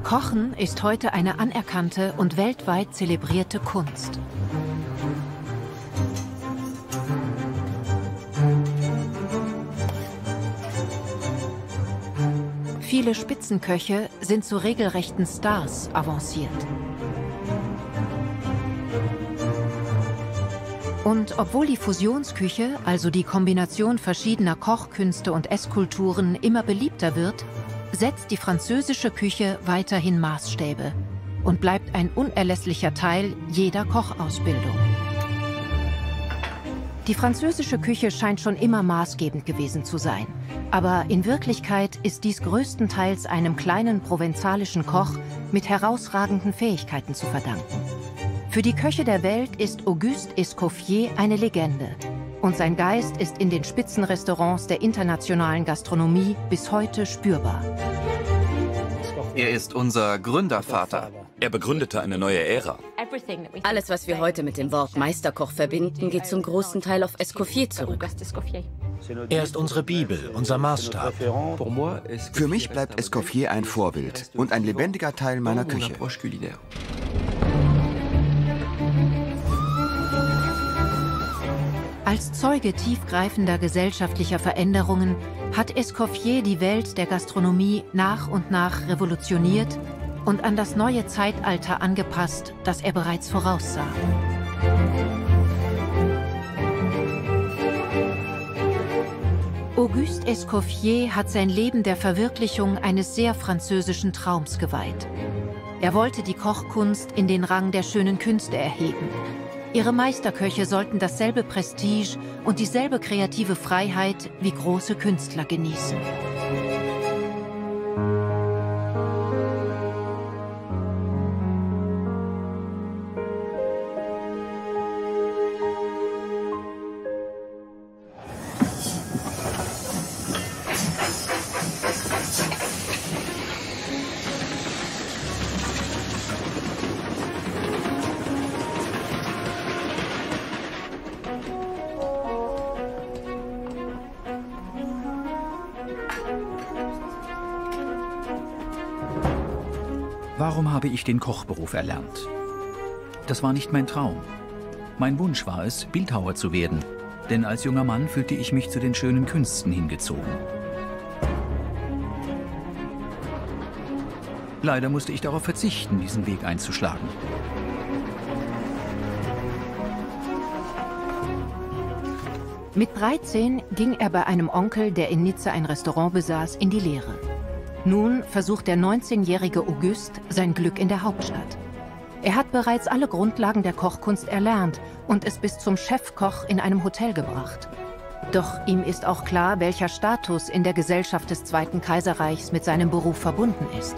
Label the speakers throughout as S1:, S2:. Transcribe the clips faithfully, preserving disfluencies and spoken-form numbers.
S1: Kochen ist heute eine anerkannte und weltweit zelebrierte Kunst. Viele Spitzenköche sind zu regelrechten Stars avanciert. Und obwohl die Fusionsküche, also die Kombination verschiedener Kochkünste und Esskulturen, immer beliebter wird, setzt die französische Küche weiterhin Maßstäbe und bleibt ein unerlässlicher Teil jeder Kochausbildung. Die französische Küche scheint schon immer maßgebend gewesen zu sein. Aber in Wirklichkeit ist dies größtenteils einem kleinen provenzalischen Koch mit herausragenden Fähigkeiten zu verdanken. Für die Köche der Welt ist Auguste Escoffier eine Legende. Und sein Geist ist in den Spitzenrestaurants der internationalen Gastronomie bis heute spürbar.
S2: Er ist unser Gründervater.
S3: Er begründete eine neue Ära.
S4: Alles, was wir heute mit dem Wort Meisterkoch verbinden, geht zum großen Teil auf Escoffier zurück.
S5: Er ist unsere Bibel, unser Maßstab.
S6: Für mich bleibt Escoffier ein Vorbild und ein lebendiger Teil meiner Küche.
S1: Als Zeuge tiefgreifender gesellschaftlicher Veränderungen hat Escoffier die Welt der Gastronomie nach und nach revolutioniert und an das neue Zeitalter angepasst, das er bereits voraussah. Auguste Escoffier hat sein Leben der Verwirklichung eines sehr französischen Traums geweiht. Er wollte die Kochkunst in den Rang der schönen Künste erheben. Ihre Meisterköche sollten dasselbe Prestige und dieselbe kreative Freiheit wie große Künstler genießen.
S7: Warum habe ich den Kochberuf erlernt? Das war nicht mein Traum. Mein Wunsch war es, Bildhauer zu werden, denn als junger Mann fühlte ich mich zu den schönen Künsten hingezogen. Leider musste ich darauf verzichten, diesen Weg einzuschlagen.
S1: Mit dreizehn ging er bei einem Onkel, der in Nizza ein Restaurant besaß, in die Lehre. Nun versucht der neunzehnjährige Auguste sein Glück in der Hauptstadt. Er hat bereits alle Grundlagen der Kochkunst erlernt und es bis zum Chefkoch in einem Hotel gebracht. Doch ihm ist auch klar, welcher Status in der Gesellschaft des Zweiten Kaiserreichs mit seinem Beruf verbunden ist.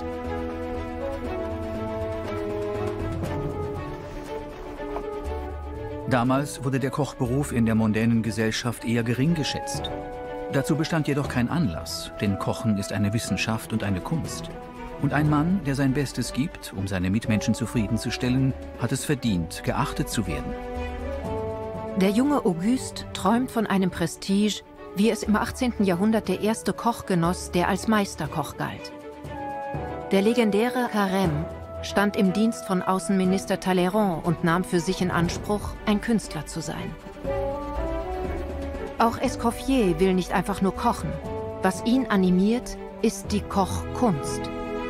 S7: Damals wurde der Kochberuf in der mondänen Gesellschaft eher gering geschätzt. Dazu bestand jedoch kein Anlass, denn Kochen ist eine Wissenschaft und eine Kunst. Und ein Mann, der sein Bestes gibt, um seine Mitmenschen zufriedenzustellen, hat es verdient, geachtet zu werden.
S1: Der junge Auguste träumt von einem Prestige, wie es im achtzehnten Jahrhundert der erste Koch genoss, der als Meisterkoch galt. Der legendäre Carême stand im Dienst von Außenminister Talleyrand und nahm für sich in Anspruch, ein Künstler zu sein. Auch Escoffier will nicht einfach nur kochen. Was ihn animiert, ist die Kochkunst.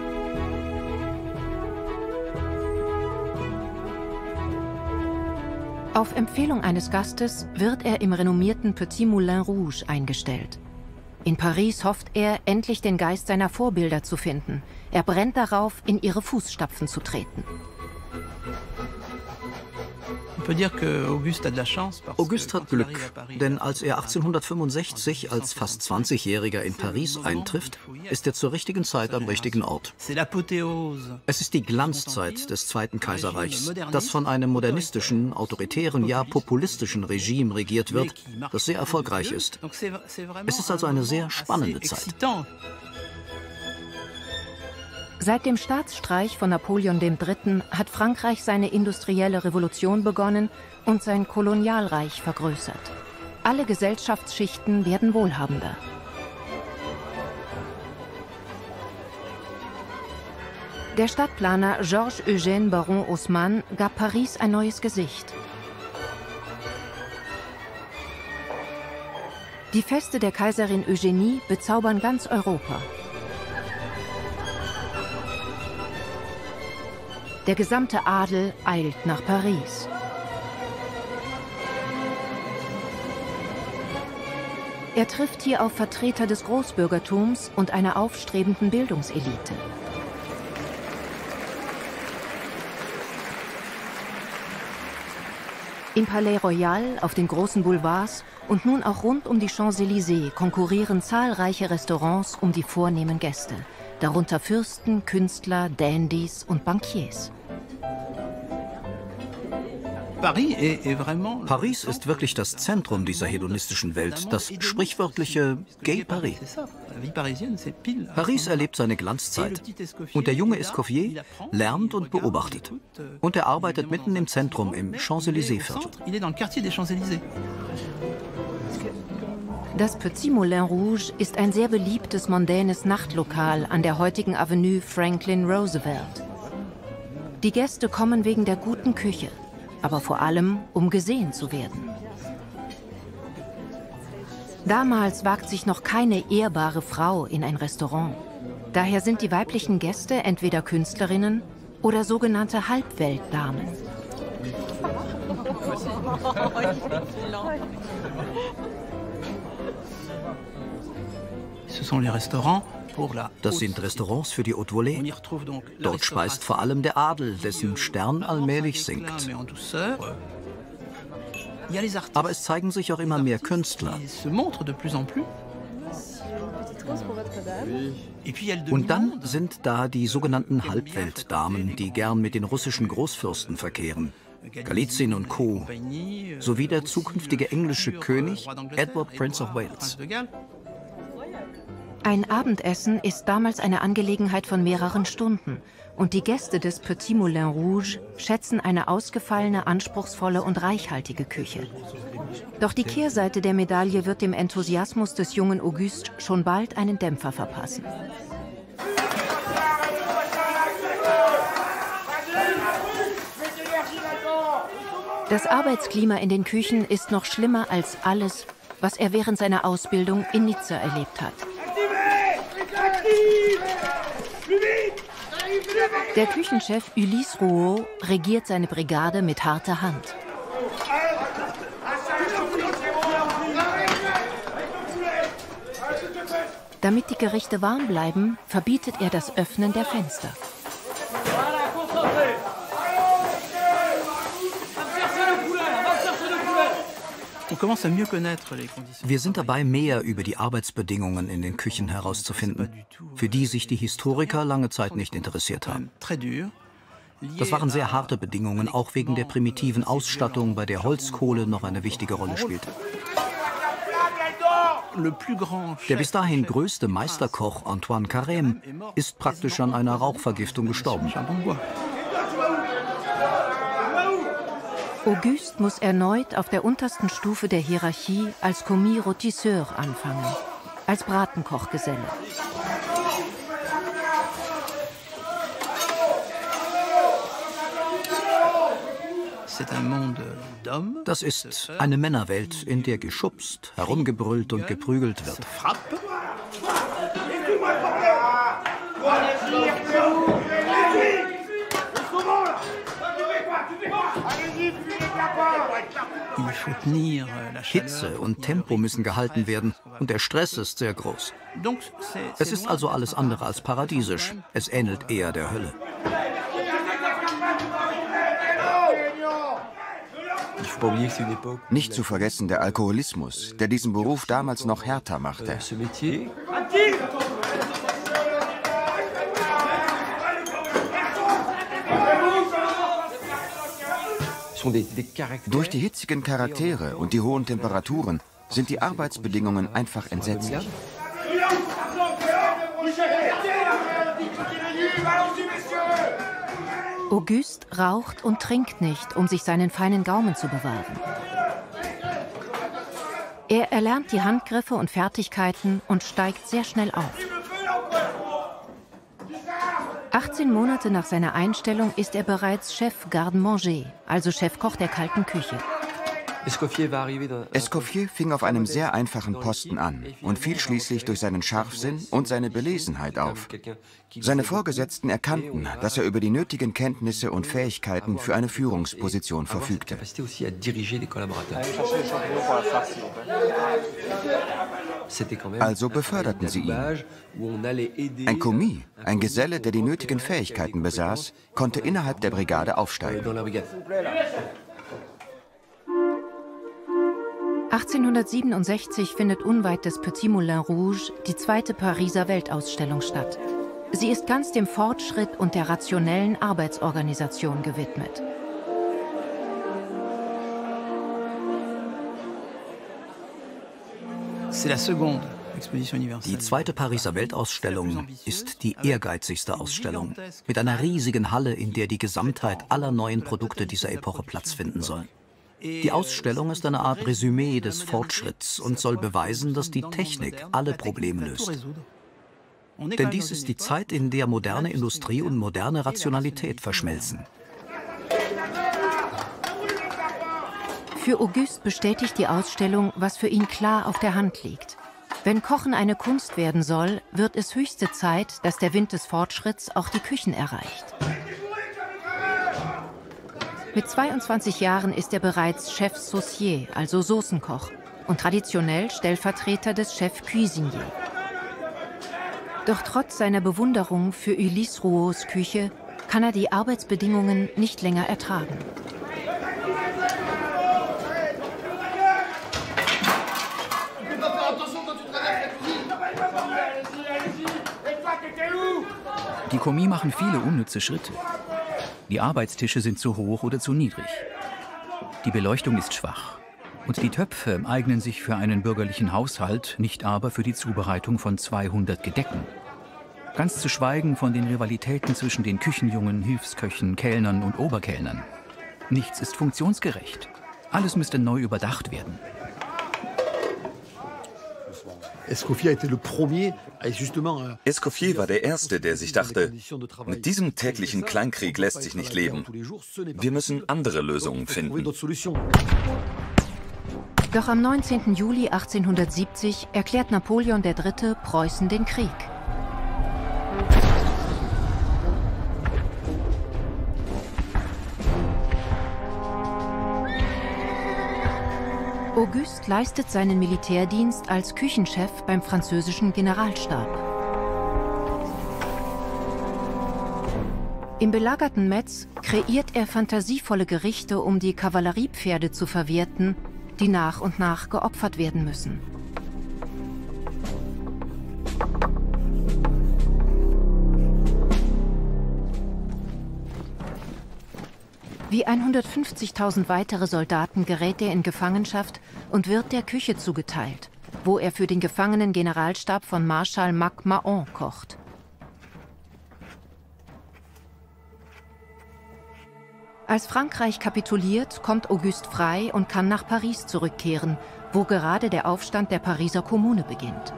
S1: Auf Empfehlung eines Gastes wird er im renommierten Petit Moulin Rouge eingestellt. In Paris hofft er, endlich den Geist seiner Vorbilder zu finden. Er brennt darauf, in ihre Fußstapfen zu treten.
S8: Auguste hat Glück, denn als er achtzehnhundertfünfundsechzig als fast zwanzigjähriger in Paris eintrifft, ist er zur richtigen Zeit am richtigen Ort. Es ist die Glanzzeit des Zweiten Kaiserreichs, das von einem modernistischen, autoritären, ja populistischen Regime regiert wird, das sehr erfolgreich ist. Es ist also eine sehr spannende Zeit.
S1: Seit dem Staatsstreich von Napoleon der Dritte hat Frankreich seine industrielle Revolution begonnen und sein Kolonialreich vergrößert. Alle Gesellschaftsschichten werden wohlhabender. Der Stadtplaner Georges Eugène Baron Haussmann gab Paris ein neues Gesicht. Die Feste der Kaiserin Eugénie bezaubern ganz Europa. Der gesamte Adel eilt nach Paris. Er trifft hier auf Vertreter des Großbürgertums und einer aufstrebenden Bildungselite. Im Palais Royal, auf den großen Boulevards und nun auch rund um die Champs-Élysées konkurrieren zahlreiche Restaurants um die vornehmen Gäste, darunter Fürsten, Künstler, Dandys und Bankiers.
S8: Paris ist wirklich das Zentrum dieser hedonistischen Welt, das sprichwörtliche Gay Paris. Paris erlebt seine Glanzzeit und der junge Escoffier lernt und beobachtet. Und er arbeitet mitten im Zentrum, im Champs-Élysées-Viertel.
S1: Das Petit Moulin Rouge ist ein sehr beliebtes mondänes Nachtlokal an der heutigen Avenue Franklin Roosevelt. Die Gäste kommen wegen der guten Küche, aber vor allem, um gesehen zu werden. Damals wagt sich noch keine ehrbare Frau in ein Restaurant. Daher sind die weiblichen Gäste entweder Künstlerinnen oder sogenannte Halbweltdamen.
S8: Das sind Restaurants für die Haute Volée. Dort speist vor allem der Adel, dessen Stern allmählich sinkt. Aber es zeigen sich auch immer mehr Künstler. Und dann sind da die sogenannten Halbweltdamen, die gern mit den russischen Großfürsten verkehren. Galizien und Co. sowie der zukünftige englische König Edward Prince of Wales.
S1: Ein Abendessen ist damals eine Angelegenheit von mehreren Stunden und die Gäste des Petit Moulin Rouge schätzen eine ausgefallene, anspruchsvolle und reichhaltige Küche. Doch die Kehrseite der Medaille wird dem Enthusiasmus des jungen Auguste schon bald einen Dämpfer verpassen. Das Arbeitsklima in den Küchen ist noch schlimmer als alles, was er während seiner Ausbildung in Nizza erlebt hat. Der Küchenchef Ulysse Rouault regiert seine Brigade mit harter Hand. Damit die Gerichte warm bleiben, verbietet er das Öffnen der Fenster.
S8: Wir sind dabei, mehr über die Arbeitsbedingungen in den Küchen herauszufinden, für die sich die Historiker lange Zeit nicht interessiert haben. Das waren sehr harte Bedingungen, auch wegen der primitiven Ausstattung, bei der Holzkohle noch eine wichtige Rolle spielte. Der bis dahin größte Meisterkoch Antoine Carême ist praktisch an einer Rauchvergiftung gestorben.
S1: Auguste muss erneut auf der untersten Stufe der Hierarchie als commis rôtisseur anfangen, als Bratenkochgeselle.
S8: Das ist eine Männerwelt, in der geschubst, herumgebrüllt und geprügelt wird. Hitze und Tempo müssen gehalten werden und der Stress ist sehr groß. Es ist also alles andere als paradiesisch. Es ähnelt eher der Hölle.
S6: Nicht zu vergessen der Alkoholismus, der diesen Beruf damals noch härter machte. Durch die hitzigen Charaktere und die hohen Temperaturen sind die Arbeitsbedingungen einfach entsetzlich.
S1: Auguste raucht und trinkt nicht, um sich seinen feinen Gaumen zu bewahren. Er erlernt die Handgriffe und Fertigkeiten und steigt sehr schnell auf. achtzehn Monate nach seiner Einstellung ist er bereits Chef Garde-Manger, also Chefkoch der kalten Küche.
S6: Escoffier fing auf einem sehr einfachen Posten an und fiel schließlich durch seinen Scharfsinn und seine Belesenheit auf. Seine Vorgesetzten erkannten, dass er über die nötigen Kenntnisse und Fähigkeiten für eine Führungsposition verfügte. Also beförderten sie ihn. Ein Commis, ein Geselle, der die nötigen Fähigkeiten besaß, konnte innerhalb der Brigade aufsteigen.
S1: achtzehnhundertsiebenundsechzig findet unweit des Petit Moulin Rouge die zweite Pariser Weltausstellung statt. Sie ist ganz dem Fortschritt und der rationellen Arbeitsorganisation gewidmet.
S8: Die zweite Pariser Weltausstellung ist die ehrgeizigste Ausstellung, mit einer riesigen Halle, in der die Gesamtheit aller neuen Produkte dieser Epoche Platz finden soll. Die Ausstellung ist eine Art Resümee des Fortschritts und soll beweisen, dass die Technik alle Probleme löst. Denn dies ist die Zeit, in der moderne Industrie und moderne Rationalität verschmelzen.
S1: Für Auguste bestätigt die Ausstellung, was für ihn klar auf der Hand liegt. Wenn Kochen eine Kunst werden soll, wird es höchste Zeit, dass der Wind des Fortschritts auch die Küchen erreicht. Mit zweiundzwanzig Jahren ist er bereits Chef Saucier, also Soßenkoch, und traditionell Stellvertreter des Chef Cuisinier. Doch trotz seiner Bewunderung für Ulysse Rouaults Küche kann er die Arbeitsbedingungen nicht länger ertragen.
S7: Die Commis machen viele unnütze Schritte. Die Arbeitstische sind zu hoch oder zu niedrig. Die Beleuchtung ist schwach. Und die Töpfe eignen sich für einen bürgerlichen Haushalt, nicht aber für die Zubereitung von zweihundert Gedecken. Ganz zu schweigen von den Rivalitäten zwischen den Küchenjungen, Hilfsköchen, Kellnern und Oberkellnern. Nichts ist funktionsgerecht. Alles müsste neu überdacht werden.
S3: Escoffier war der Erste, der sich dachte, mit diesem täglichen Kleinkrieg lässt sich nicht leben. Wir müssen andere Lösungen finden.
S1: Doch am neunzehnten Juli achtzehnhundertsiebzig erklärt Napoleon der Dritte Preußen den Krieg. Auguste leistet seinen Militärdienst als Küchenchef beim französischen Generalstab. Im belagerten Metz kreiert er fantasievolle Gerichte, um die Kavalleriepferde zu verwerten, die nach und nach geopfert werden müssen. Wie hundertfünfzigtausend weitere Soldaten gerät er in Gefangenschaft und wird der Küche zugeteilt, wo er für den gefangenen Generalstab von Marschall Mac Mahon kocht. Als Frankreich kapituliert, kommt Auguste frei und kann nach Paris zurückkehren, wo gerade der Aufstand der Pariser Kommune beginnt.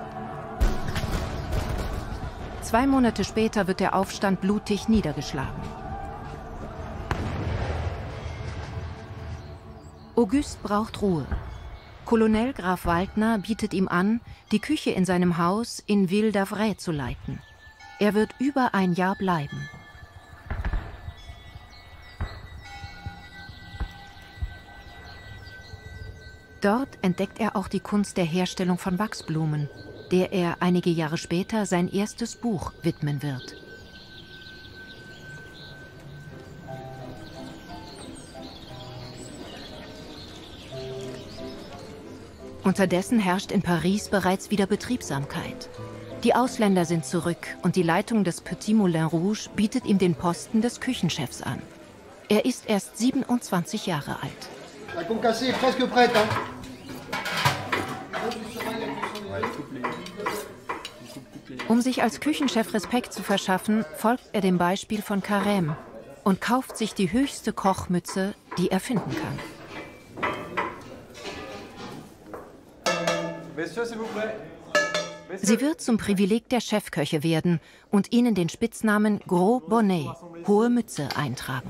S1: Zwei Monate später wird der Aufstand blutig niedergeschlagen. Auguste braucht Ruhe. Colonel Graf Waldner bietet ihm an, die Küche in seinem Haus in Ville d'Avray zu leiten. Er wird über ein Jahr bleiben. Dort entdeckt er auch die Kunst der Herstellung von Wachsblumen, der er einige Jahre später sein erstes Buch widmen wird. Unterdessen herrscht in Paris bereits wieder Betriebsamkeit. Die Ausländer sind zurück und die Leitung des Petit Moulin Rouge bietet ihm den Posten des Küchenchefs an. Er ist erst siebenundzwanzig Jahre alt.
S9: La concassée est presque prête, hein?
S1: Um sich als Küchenchef Respekt zu verschaffen, folgt er dem Beispiel von Carême und kauft sich die höchste Kochmütze, die er finden kann.
S9: Messieurs, s'il vous plaît.
S1: Sie wird zum Privileg der Chefköche werden und ihnen den Spitznamen Gros Bonnet, hohe Mütze, eintragen.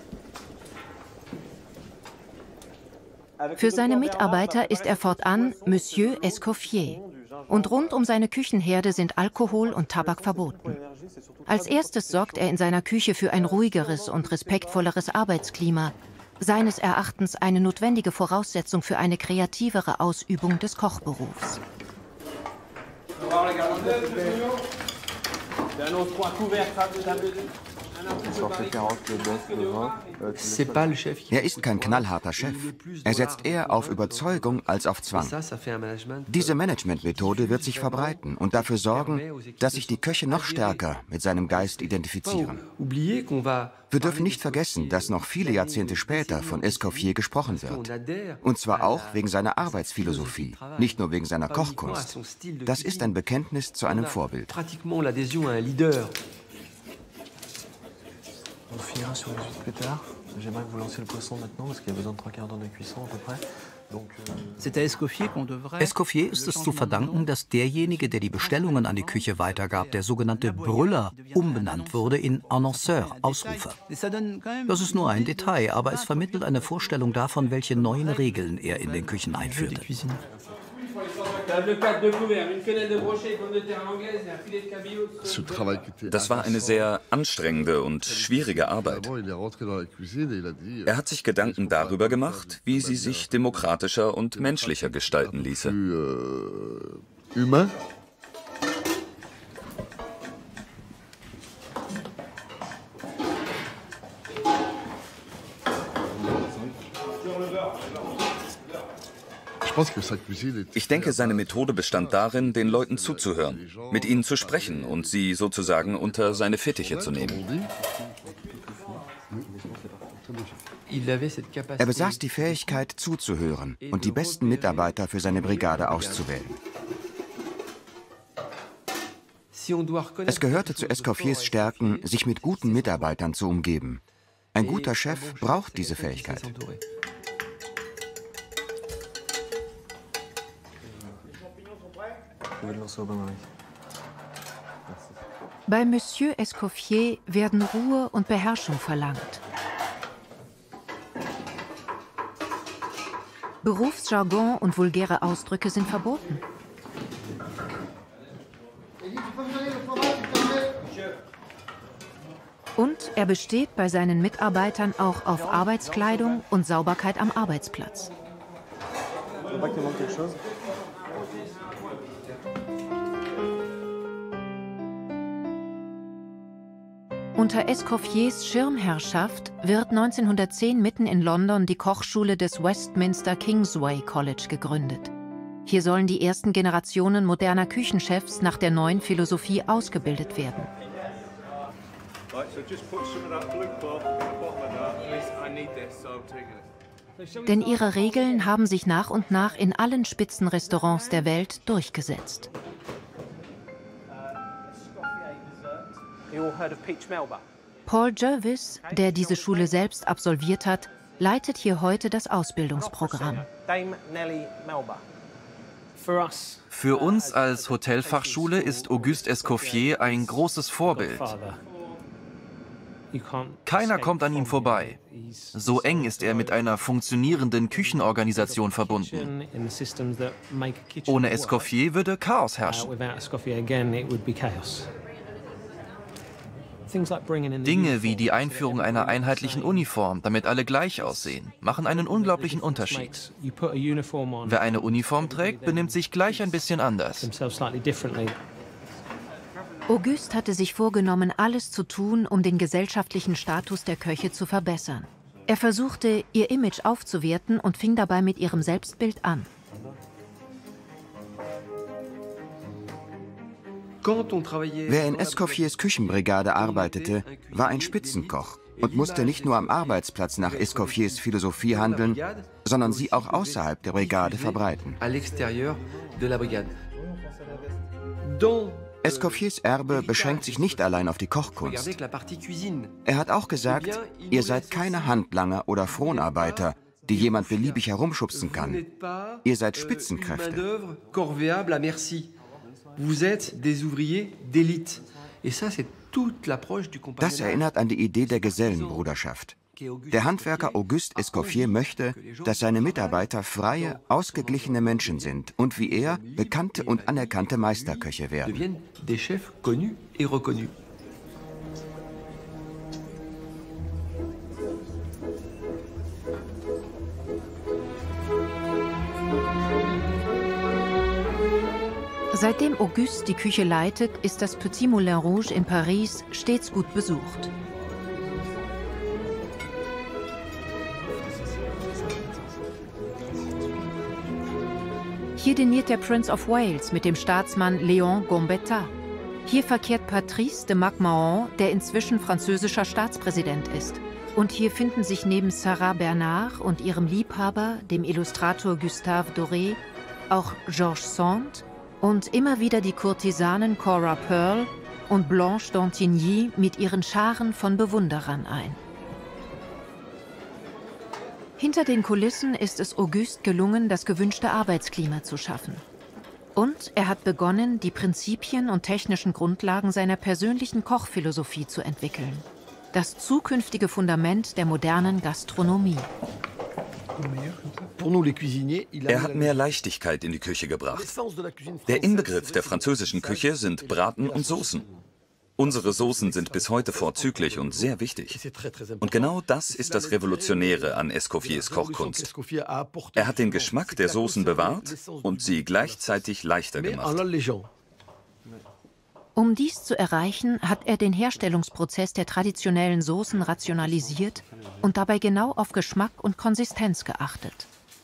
S1: Für seine Mitarbeiter ist er fortan Monsieur Escoffier. Und rund um seine Küchenherde sind Alkohol und Tabak verboten. Als erstes sorgt er in seiner Küche für ein ruhigeres und respektvolleres Arbeitsklima, seines Erachtens eine notwendige Voraussetzung für eine kreativere Ausübung des Kochberufs.
S6: Er ist kein knallharter Chef. Er setzt eher auf Überzeugung als auf Zwang. Diese Managementmethode wird sich verbreiten und dafür sorgen, dass sich die Köche noch stärker mit seinem Geist identifizieren. Wir dürfen nicht vergessen, dass noch viele Jahrzehnte später von Escoffier gesprochen wird. Und zwar auch wegen seiner Arbeitsphilosophie, nicht nur wegen seiner Kochkunst. Das ist ein Bekenntnis zu einem Vorbild.
S10: On finira sur les huîtres plus tard. J'aimerais que vous lanciez le poisson maintenant parce qu'il y a besoin de trois quarts d'heure de cuisson à peu près.
S8: Escoffier ist es zu verdanken, dass derjenige, der die Bestellungen an die Küche weitergab, der sogenannte Brüller, umbenannt wurde in Annonceur, Ausrufer. Das ist nur ein Detail, aber es vermittelt eine Vorstellung davon, welche neuen Regeln er in den Küchen einführte.
S3: Das war eine sehr anstrengende und schwierige Arbeit. Er hat sich Gedanken darüber gemacht, wie sie sich demokratischer und menschlicher gestalten ließe. Ich denke, seine Methode bestand darin, den Leuten zuzuhören, mit ihnen zu sprechen und sie sozusagen unter seine Fittiche zu nehmen.
S6: Er besaß die Fähigkeit, zuzuhören und die besten Mitarbeiter für seine Brigade auszuwählen. Es gehörte zu Escoffiers Stärken, sich mit guten Mitarbeitern zu umgeben. Ein guter Chef braucht diese Fähigkeit.
S1: Bei Monsieur Escoffier werden Ruhe und Beherrschung verlangt. Berufsjargon und vulgäre Ausdrücke sind verboten. Und er besteht bei seinen Mitarbeitern auch auf Arbeitskleidung und Sauberkeit am Arbeitsplatz. Unter Escoffiers Schirmherrschaft wird neunzehnhundertzehn mitten in London die Kochschule des Westminster Kingsway College gegründet. Hier sollen die ersten Generationen moderner Küchenchefs nach der neuen Philosophie ausgebildet werden. Denn ihre Regeln haben sich nach und nach in allen Spitzenrestaurants der Welt durchgesetzt. Paul Jervis, der diese Schule selbst absolviert hat, leitet hier heute das Ausbildungsprogramm.
S2: Für uns als Hotelfachschule ist Auguste Escoffier ein großes Vorbild. Keiner kommt an ihm vorbei. So eng ist er mit einer funktionierenden Küchenorganisation verbunden. Ohne Escoffier würde Chaos herrschen. Dinge wie die Einführung einer einheitlichen Uniform, damit alle gleich aussehen, machen einen unglaublichen Unterschied. Wer eine Uniform trägt, benimmt sich gleich ein bisschen anders.
S1: Auguste hatte sich vorgenommen, alles zu tun, um den gesellschaftlichen Status der Köche zu verbessern. Er versuchte, ihr Image aufzuwerten und fing dabei mit ihrem Selbstbild an.
S6: Wer in Escoffiers Küchenbrigade arbeitete, war ein Spitzenkoch und musste nicht nur am Arbeitsplatz nach Escoffiers Philosophie handeln, sondern sie auch außerhalb der Brigade verbreiten. Escoffiers Erbe beschränkt sich nicht allein auf die Kochkunst. Er hat auch gesagt, ihr seid keine Handlanger oder Fronarbeiter, die jemand beliebig herumschubsen kann. Ihr seid Spitzenkräfte. Das erinnert an die Idee der Gesellenbruderschaft. Der Handwerker Auguste Escoffier möchte, dass seine Mitarbeiter freie, ausgeglichene Menschen sind und wie er bekannte und anerkannte Meisterköche werden.
S1: Seitdem Auguste die Küche leitet, ist das Petit Moulin Rouge in Paris stets gut besucht. Hier diniert der Prince of Wales mit dem Staatsmann Léon Gambetta. Hier verkehrt Patrice de MacMahon, der inzwischen französischer Staatspräsident ist. Und hier finden sich neben Sarah Bernard und ihrem Liebhaber, dem Illustrator Gustave Doré, auch Georges Sand und immer wieder die Kurtisanen Cora Pearl und Blanche d'Antigny mit ihren Scharen von Bewunderern ein. Hinter den Kulissen ist es Auguste gelungen, das gewünschte Arbeitsklima zu schaffen. Und er hat begonnen, die Prinzipien und technischen Grundlagen seiner persönlichen Kochphilosophie zu entwickeln. Das zukünftige Fundament der modernen Gastronomie.
S3: Er hat mehr Leichtigkeit in die Küche gebracht. Der Inbegriff der französischen Küche sind Braten und Soßen. Unsere Soßen sind bis heute vorzüglich und sehr wichtig. Und genau das ist das Revolutionäre an Escoffiers Kochkunst. Er hat den Geschmack der Soßen bewahrt und sie gleichzeitig leichter gemacht.
S1: Um dies zu erreichen, hat er den Herstellungsprozess der traditionellen Soßen rationalisiert und dabei genau auf Geschmack und Konsistenz geachtet.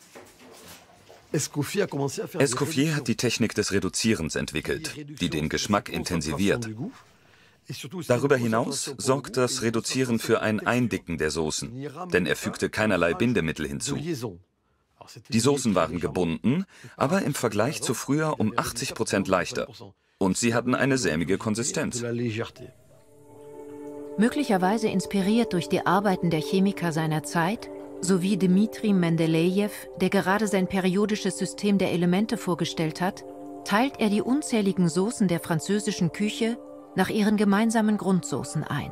S3: Escoffier hat die Technik des Reduzierens entwickelt, die den Geschmack intensiviert. Darüber hinaus sorgt das Reduzieren für ein Eindicken der Soßen, denn er fügte keinerlei Bindemittel hinzu. Die Soßen waren gebunden, aber im Vergleich zu früher um achtzig Prozent leichter. Und sie hatten eine sämige Konsistenz.
S1: Möglicherweise inspiriert durch die Arbeiten der Chemiker seiner Zeit, sowie Dmitri Mendelejew, der gerade sein periodisches System der Elemente vorgestellt hat, teilt er die unzähligen Soßen der französischen Küche nach ihren gemeinsamen Grundsoßen ein.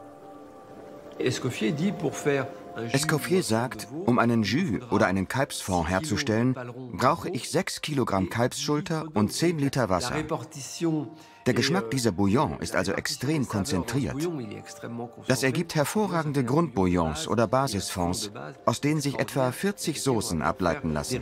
S6: Escoffier sagt, um einen Jus oder einen Kalbsfond herzustellen, brauche ich sechs Kilogramm Kalbsschulter und zehn Liter Wasser. Der Geschmack dieser Bouillon ist also extrem konzentriert. Das ergibt hervorragende Grundbouillons oder Basisfonds, aus denen sich etwa vierzig Soßen ableiten lassen.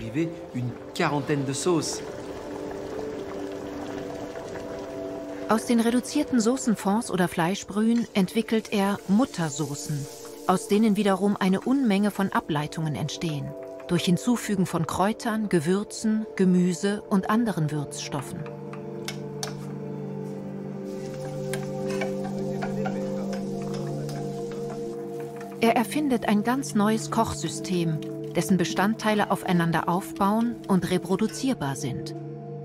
S1: Aus den reduzierten Soßenfonds oder Fleischbrühen entwickelt er Muttersoßen, aus denen wiederum eine Unmenge von Ableitungen entstehen, durch Hinzufügen von Kräutern, Gewürzen, Gemüse und anderen Würzstoffen. Er erfindet ein ganz neues Kochsystem, dessen Bestandteile aufeinander aufbauen und reproduzierbar sind.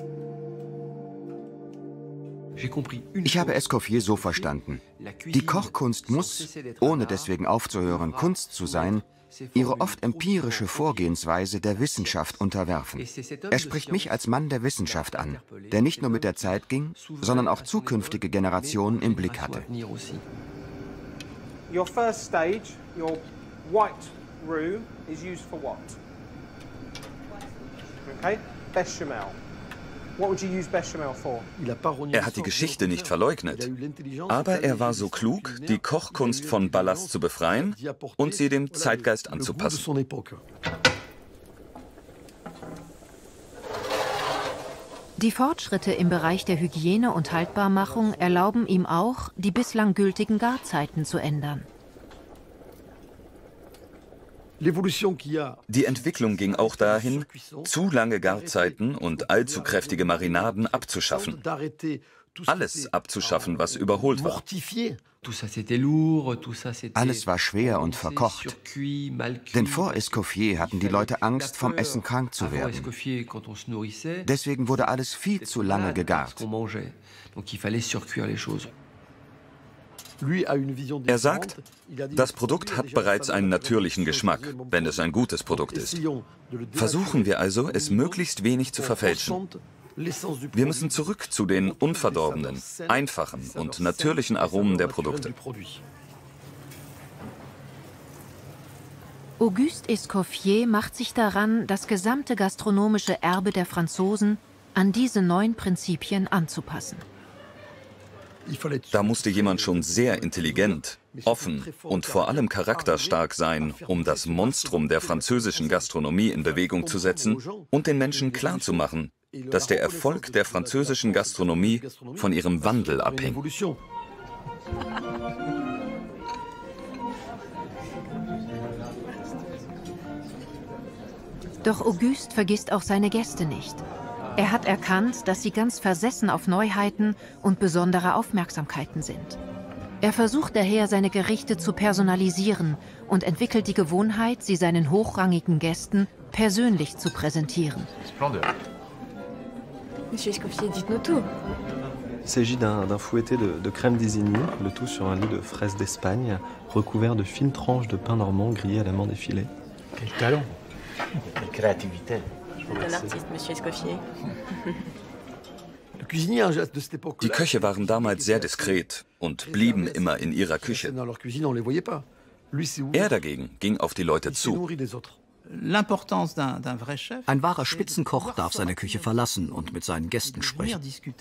S6: Ich habe Escoffier so verstanden. Die Kochkunst muss, ohne deswegen aufzuhören, Kunst zu sein, ihre oft empirische Vorgehensweise der Wissenschaft unterwerfen. Er spricht mich als Mann der Wissenschaft an, der nicht nur mit der Zeit ging, sondern auch zukünftige Generationen im Blick hatte.
S11: Your first stage, your white roux, is used for what? Okay, Bechamel. What would you use Bechamel for?
S3: Er hat die Geschichte nicht verleugnet, aber er war so klug, die Kochkunst von Ballast zu befreien und sie dem Zeitgeist anzupassen.
S1: Die Fortschritte im Bereich der Hygiene und Haltbarmachung erlauben ihm auch, die bislang gültigen Garzeiten zu ändern.
S3: Die Entwicklung ging auch dahin, zu lange Garzeiten und allzu kräftige Marinaden abzuschaffen. Alles abzuschaffen, was überholt war.
S6: Alles war schwer und verkocht. Denn vor Escoffier hatten die Leute Angst, vom Essen krank zu werden. Deswegen wurde alles viel zu lange gegart.
S3: Er sagt, das Produkt hat bereits einen natürlichen Geschmack, wenn es ein gutes Produkt ist. Versuchen wir also, es möglichst wenig zu verfälschen. Wir müssen zurück zu den unverdorbenen, einfachen und natürlichen Aromen der Produkte.
S1: Auguste Escoffier macht sich daran, das gesamte gastronomische Erbe der Franzosen an diese neuen Prinzipien anzupassen.
S3: Da musste jemand schon sehr intelligent, offen und vor allem charakterstark sein, um das Monstrum der französischen Gastronomie in Bewegung zu setzen und den Menschen klarzumachen, dass der Erfolg der französischen Gastronomie von ihrem Wandel abhängt.
S1: Doch Auguste vergisst auch seine Gäste nicht. Er hat erkannt, dass sie ganz versessen auf Neuheiten und besondere Aufmerksamkeiten sind. Er versucht daher, seine Gerichte zu personalisieren und entwickelt die Gewohnheit, sie seinen hochrangigen Gästen persönlich zu präsentieren.
S12: Monsieur Escoffier, dites-nous tout.
S10: Il s'agit d'un fouetté de, de crème désignée, le tout sur un lit de fraises d'Espagne, recouvert de fines tranches de pain normand grillé à l'amande effilée.
S5: Quel talent! Quelle créativité!
S12: Un artiste, Monsieur Escoffier.
S3: Die Köche waren damals sehr diskret und blieben immer in ihrer Küche. Er dagegen ging auf die Leute zu.
S8: Ein wahrer Spitzenkoch darf seine Küche verlassen und mit seinen Gästen sprechen.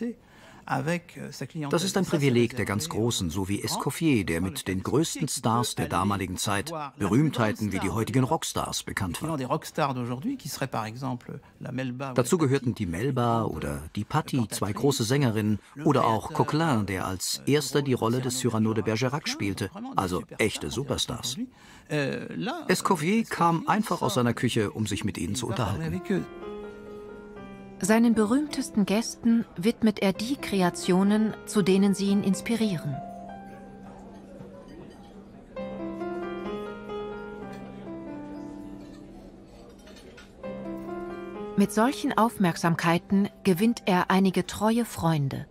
S8: Das ist ein Privileg der ganz Großen, so wie Escoffier, der mit den größten Stars der damaligen Zeit, Berühmtheiten wie die heutigen Rockstars, bekannt war. Dazu gehörten die Melba oder die Patti, zwei große Sängerinnen, oder auch Coquelin, der als erster die Rolle des Cyrano de Bergerac spielte, also echte Superstars. Escoffier kam einfach aus seiner Küche, um sich mit ihnen zu unterhalten.
S1: Seinen berühmtesten Gästen widmet er die Kreationen, zu denen sie ihn inspirieren. Mit solchen Aufmerksamkeiten gewinnt er einige treue Freunde.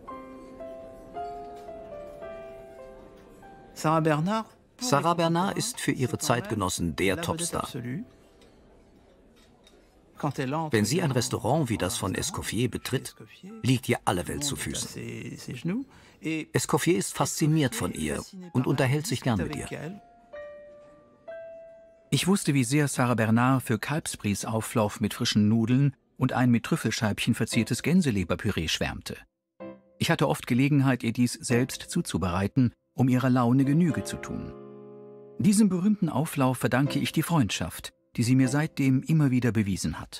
S8: Sarah Bernard, Sarah Bernard ist für ihre Zeitgenossen der Topstar. Wenn sie ein Restaurant wie das von Escoffier betritt, liegt ihr alle Welt zu Füßen. Escoffier ist fasziniert von ihr und unterhält sich gern mit ihr.
S7: Ich wusste, wie sehr Sarah Bernard für Kalbsbriesauflauf mit frischen Nudeln und ein mit Trüffelscheibchen verziertes Gänseleberpüree schwärmte. Ich hatte oft Gelegenheit, ihr dies selbst zuzubereiten, um ihrer Laune Genüge zu tun. Diesem berühmten Auflauf verdanke ich die Freundschaft, die sie mir seitdem immer wieder bewiesen hat.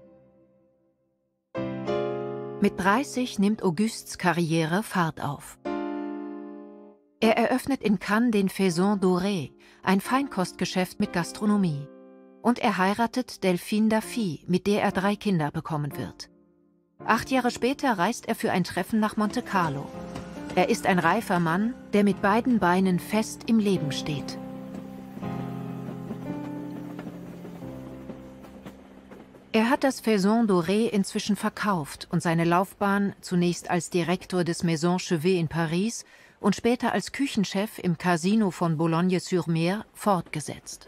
S1: Mit dreißig nimmt Augustes Karriere Fahrt auf. Er eröffnet in Cannes den Faison Doré, ein Feinkostgeschäft mit Gastronomie. Und er heiratet Delphine Daffy, mit der er drei Kinder bekommen wird. Acht Jahre später reist er für ein Treffen nach Monte Carlo. Er ist ein reifer Mann, der mit beiden Beinen fest im Leben steht. Er hat das Faison Doré inzwischen verkauft und seine Laufbahn zunächst als Direktor des Maison Chevet in Paris und später als Küchenchef im Casino von Boulogne-sur-Mer fortgesetzt.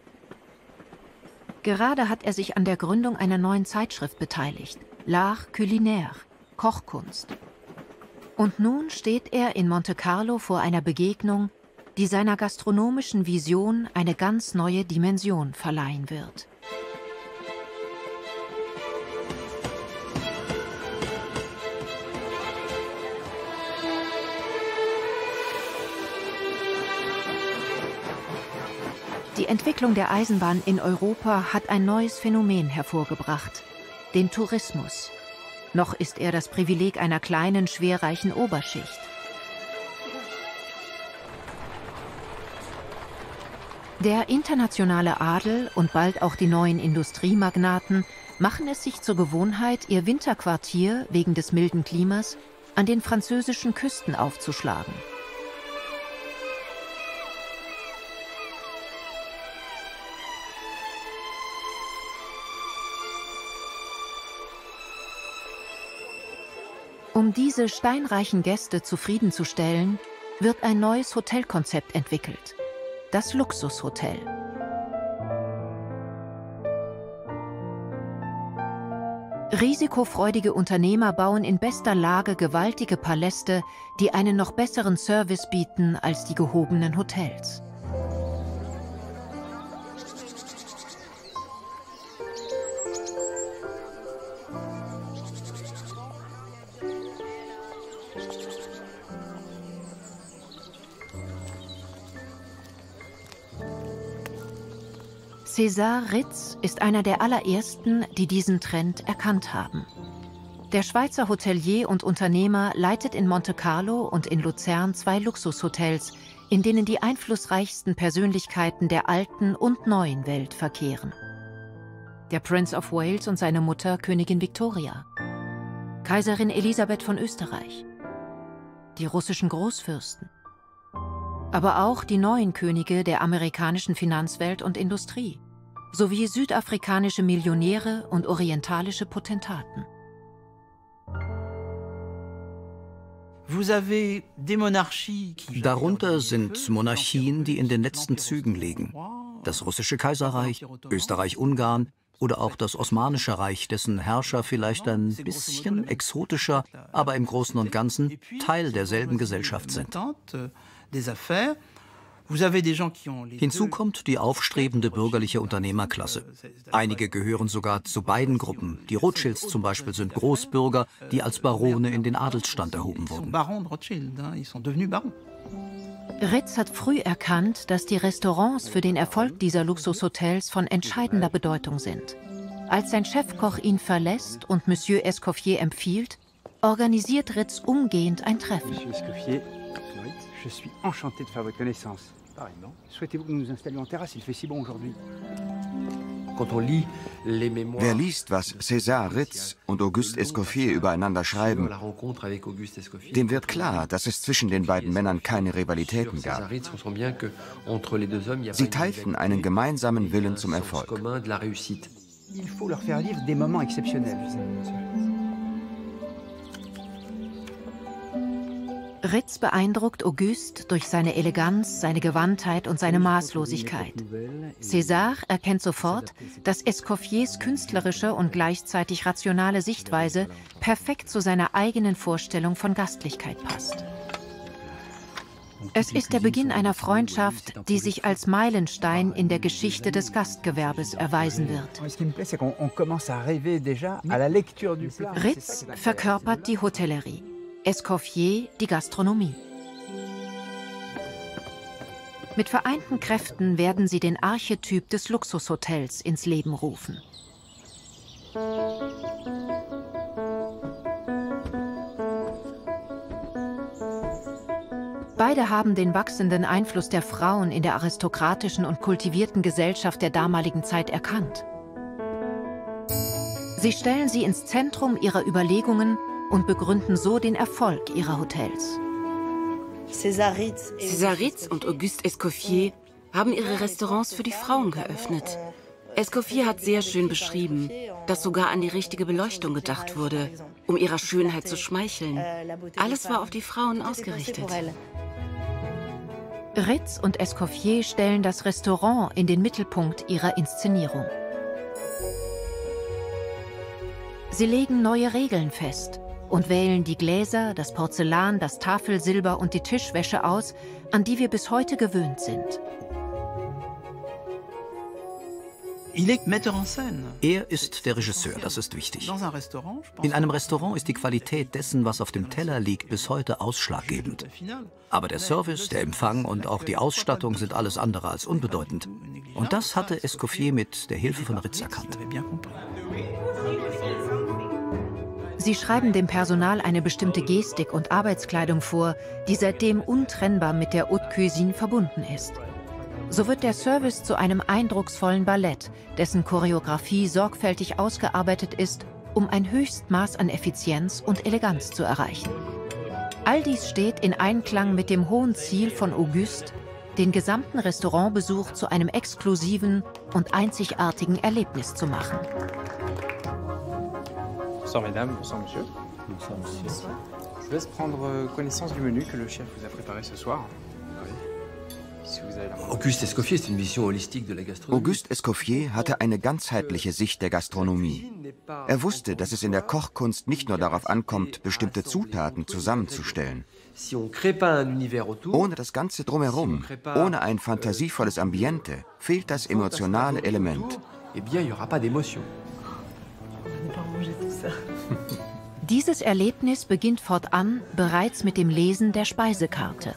S1: Gerade hat er sich an der Gründung einer neuen Zeitschrift beteiligt, L'Art Culinaire, Kochkunst. Und nun steht er in Monte Carlo vor einer Begegnung, die seiner gastronomischen Vision eine ganz neue Dimension verleihen wird. Die Entwicklung der Eisenbahn in Europa hat ein neues Phänomen hervorgebracht, den Tourismus. Noch ist er das Privileg einer kleinen, schwerreichen Oberschicht. Der internationale Adel und bald auch die neuen Industriemagnaten machen es sich zur Gewohnheit, ihr Winterquartier wegen des milden Klimas an den französischen Küsten aufzuschlagen. Um diese steinreichen Gäste zufriedenzustellen, wird ein neues Hotelkonzept entwickelt, das Luxushotel. Risikofreudige Unternehmer bauen in bester Lage gewaltige Paläste, die einen noch besseren Service bieten als die gehobenen Hotels. César Ritz ist einer der allerersten, die diesen Trend erkannt haben. Der Schweizer Hotelier und Unternehmer leitet in Monte Carlo und in Luzern zwei Luxushotels, in denen die einflussreichsten Persönlichkeiten der alten und neuen Welt verkehren. Der Prince of Wales und seine Mutter Königin Victoria, Kaiserin Elisabeth von Österreich, die russischen Großfürsten, aber auch die neuen Könige der amerikanischen Finanzwelt und Industrie, sowie südafrikanische Millionäre und orientalische Potentaten.
S8: Darunter sind Monarchien, die in den letzten Zügen liegen. Das russische Kaiserreich, Österreich-Ungarn oder auch das Osmanische Reich, dessen Herrscher vielleicht ein bisschen exotischer, aber im Großen und Ganzen Teil derselben Gesellschaft sind. Hinzu kommt die aufstrebende bürgerliche Unternehmerklasse. Einige gehören sogar zu beiden Gruppen. Die Rothschilds zum Beispiel sind Großbürger, die als Barone in den Adelsstand erhoben wurden.
S1: Ritz hat früh erkannt, dass die Restaurants für den Erfolg dieser Luxushotels von entscheidender Bedeutung sind. Als sein Chefkoch ihn verlässt und Monsieur Escoffier empfiehlt, organisiert Ritz umgehend ein Treffen.
S13: Je suis enchanté de faire votre connaissance. Pareillement. Souhaitez-vous que nous nous installions en terrasse? Il fait si bon aujourd'hui.
S6: Wer liest, was César Ritz und Auguste Escoffier übereinander schreiben, dem wird klar, dass es zwischen den beiden Männern keine Rivalitäten gab. Sie teilten einen gemeinsamen Willen zum Erfolg.
S13: Il faut leur faire vivre des moments exceptionnels.
S1: Ritz beeindruckt Auguste durch seine Eleganz, seine Gewandtheit und seine Maßlosigkeit. César erkennt sofort, dass Escoffiers künstlerische und gleichzeitig rationale Sichtweise perfekt zu seiner eigenen Vorstellung von Gastlichkeit passt. Es ist der Beginn einer Freundschaft, die sich als Meilenstein in der Geschichte des Gastgewerbes erweisen wird. Ritz verkörpert die Hotellerie, Escoffier die Gastronomie. Mit vereinten Kräften werden sie den Archetyp des Luxushotels ins Leben rufen. Beide haben den wachsenden Einfluss der Frauen in der aristokratischen und kultivierten Gesellschaft der damaligen Zeit erkannt. Sie stellen sie ins Zentrum ihrer Überlegungen und begründen so den Erfolg ihrer Hotels.
S4: César Ritz und Auguste Escoffier haben ihre Restaurants für die Frauen geöffnet. Escoffier hat sehr schön beschrieben, dass sogar an die richtige Beleuchtung gedacht wurde, um ihrer Schönheit zu schmeicheln. Alles war auf die Frauen ausgerichtet.
S1: Ritz und Escoffier stellen das Restaurant in den Mittelpunkt ihrer Inszenierung. Sie legen neue Regeln fest und wählen die Gläser, das Porzellan, das Tafelsilber und die Tischwäsche aus, an die wir bis heute gewöhnt sind.
S8: Er ist der Regisseur, das ist wichtig. In einem Restaurant ist die Qualität dessen, was auf dem Teller liegt, bis heute ausschlaggebend. Aber der Service, der Empfang und auch die Ausstattung sind alles andere als unbedeutend. Und das hatte Escoffier mit der Hilfe von Ritz erkannt.
S1: Sie schreiben dem Personal eine bestimmte Gestik und Arbeitskleidung vor, die seitdem untrennbar mit der Haute Cuisine verbunden ist. So wird der Service zu einem eindrucksvollen Ballett, dessen Choreografie sorgfältig ausgearbeitet ist, um ein Höchstmaß an Effizienz und Eleganz zu erreichen. All dies steht in Einklang mit dem hohen Ziel von Auguste, den gesamten Restaurantbesuch zu einem exklusiven und einzigartigen Erlebnis zu machen.
S11: Bonsoir mesdames, bonsoir monsieur. Bonsoir monsieur. Je vous laisse prendre connaissance du menu que le chef vous a préparé ce soir.
S6: Auguste Escoffier hatte eine ganzheitliche Sicht der Gastronomie. Er wusste, dass es in der Kochkunst nicht nur darauf ankommt, bestimmte Zutaten zusammenzustellen. Ohne das Ganze drumherum, ohne ein fantasievolles Ambiente, fehlt das emotionale Element.
S1: Dieses Erlebnis beginnt fortan bereits mit dem Lesen der Speisekarte.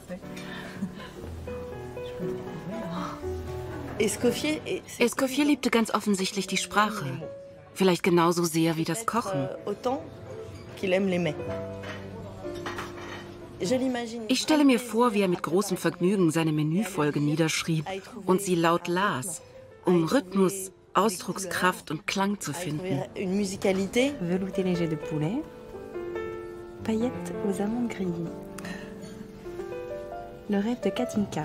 S4: Escoffier liebte ganz offensichtlich die Sprache. Vielleicht genauso sehr wie das Kochen. Ich stelle mir vor, wie er mit großem Vergnügen seine Menüfolge niederschrieb und sie laut las, um Rhythmus, Ausdruckskraft und Klang zu finden.
S12: Velouté léger de poulet, paillettes aux amandes grillées. Le rêve de Katinka.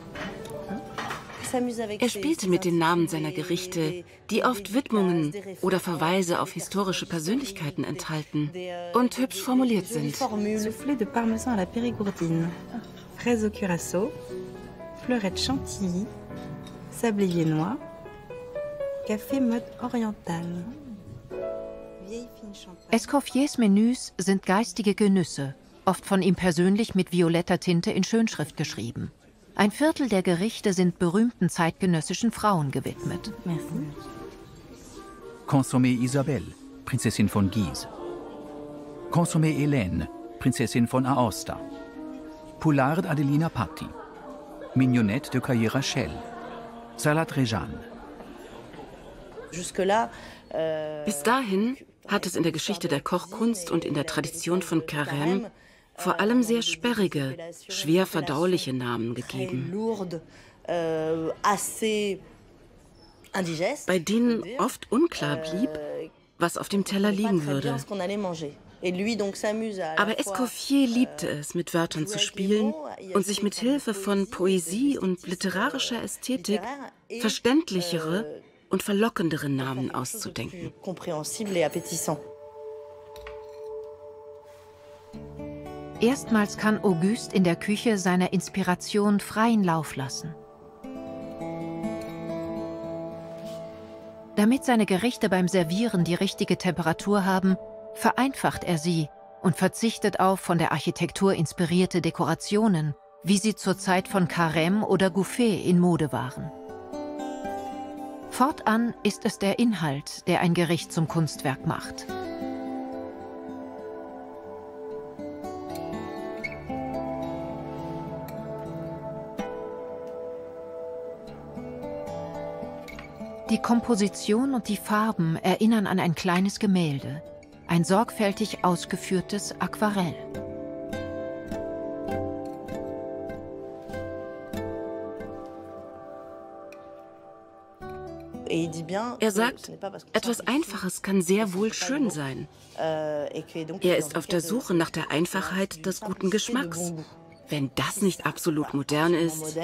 S4: Er spielte mit den Namen seiner Gerichte, die oft Widmungen oder Verweise auf historische Persönlichkeiten enthalten und hübsch formuliert sind.
S12: Soufflé de parmesan à la périgourdine, fraise au curaçao, fleurette chantilly, sablé viennois, café mode oriental.
S1: Escoffiers Menüs sind geistige Genüsse, oft von ihm persönlich mit violetter Tinte in Schönschrift geschrieben. Ein Viertel der Gerichte sind berühmten zeitgenössischen Frauen gewidmet.
S7: Consommé Isabelle, Prinzessin von Guise. Consommé Hélène, Prinzessin von Aosta. Poulard Adelina Patti. Mignonette de Caillé Rachel. Salade Réjeanne.
S4: Bis dahin hat es in der Geschichte der Kochkunst und in der Tradition von Carême vor allem sehr sperrige, schwer verdauliche Namen gegeben, bei denen oft unklar blieb, was auf dem Teller liegen würde. Aber Escoffier liebte es, mit Wörtern zu spielen und sich mit Hilfe von Poesie und literarischer Ästhetik verständlichere und verlockendere Namen auszudenken.
S1: Erstmals kann Auguste in der Küche seiner Inspiration freien Lauf lassen. Damit seine Gerichte beim Servieren die richtige Temperatur haben, vereinfacht er sie und verzichtet auf von der Architektur inspirierte Dekorationen, wie sie zur Zeit von Carême oder Gouffet in Mode waren. Fortan ist es der Inhalt, der ein Gericht zum Kunstwerk macht. Die Komposition und die Farben erinnern an ein kleines Gemälde, ein sorgfältig ausgeführtes Aquarell.
S4: Er sagt, etwas Einfaches kann sehr wohl schön sein. Er ist auf der Suche nach der Einfachheit des guten Geschmacks. Wenn das nicht absolut modern ist.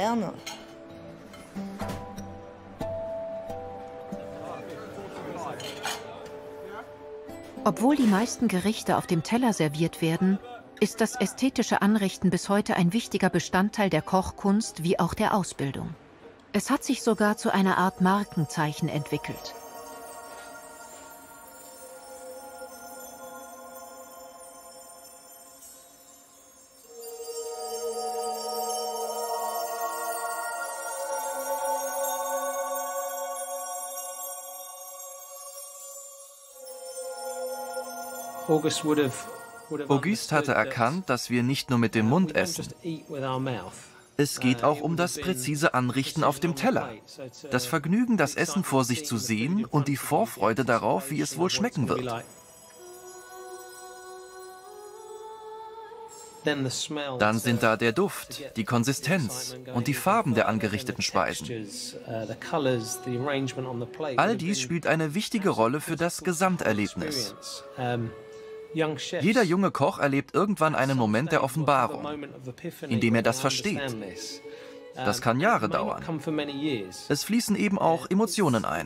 S1: Obwohl die meisten Gerichte auf dem Teller serviert werden, ist das ästhetische Anrichten bis heute ein wichtiger Bestandteil der Kochkunst wie auch der Ausbildung. Es hat sich sogar zu einer Art Markenzeichen entwickelt.
S2: Auguste hatte erkannt, dass wir nicht nur mit dem Mund essen. Es geht auch um das präzise Anrichten auf dem Teller. Das Vergnügen, das Essen vor sich zu sehen und die Vorfreude darauf, wie es wohl schmecken wird. Dann sind da der Duft, die Konsistenz und die Farben der angerichteten Speisen. All dies spielt eine wichtige Rolle für das Gesamterlebnis. Jeder junge Koch erlebt irgendwann einen Moment der Offenbarung, in dem er das versteht. Das kann Jahre dauern. Es fließen eben auch Emotionen ein.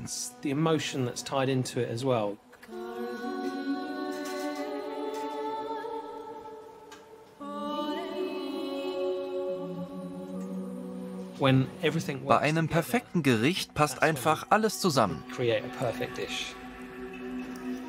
S2: Bei einem perfekten Gericht passt einfach alles zusammen.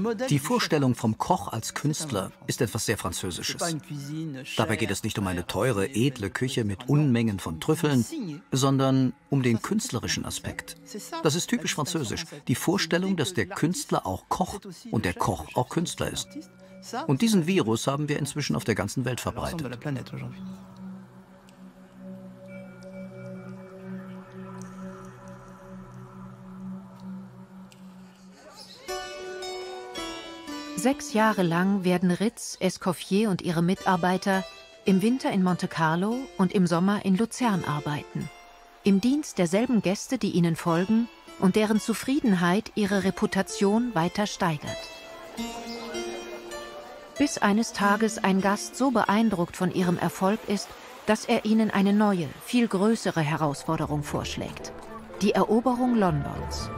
S8: Die Vorstellung vom Koch als Künstler ist etwas sehr Französisches. Dabei geht es nicht um eine teure, edle Küche mit Unmengen von Trüffeln, sondern um den künstlerischen Aspekt. Das ist typisch französisch. Die Vorstellung, dass der Künstler auch kocht und der Koch auch Künstler ist. Und diesen Virus haben wir inzwischen auf der ganzen Welt verbreitet.
S1: Sechs Jahre lang werden Ritz, Escoffier und ihre Mitarbeiter im Winter in Monte Carlo und im Sommer in Luzern arbeiten. Im Dienst derselben Gäste, die ihnen folgen und deren Zufriedenheit ihre Reputation weiter steigert. Bis eines Tages ein Gast so beeindruckt von ihrem Erfolg ist, dass er ihnen eine neue, viel größere Herausforderung vorschlägt: die Eroberung Londons.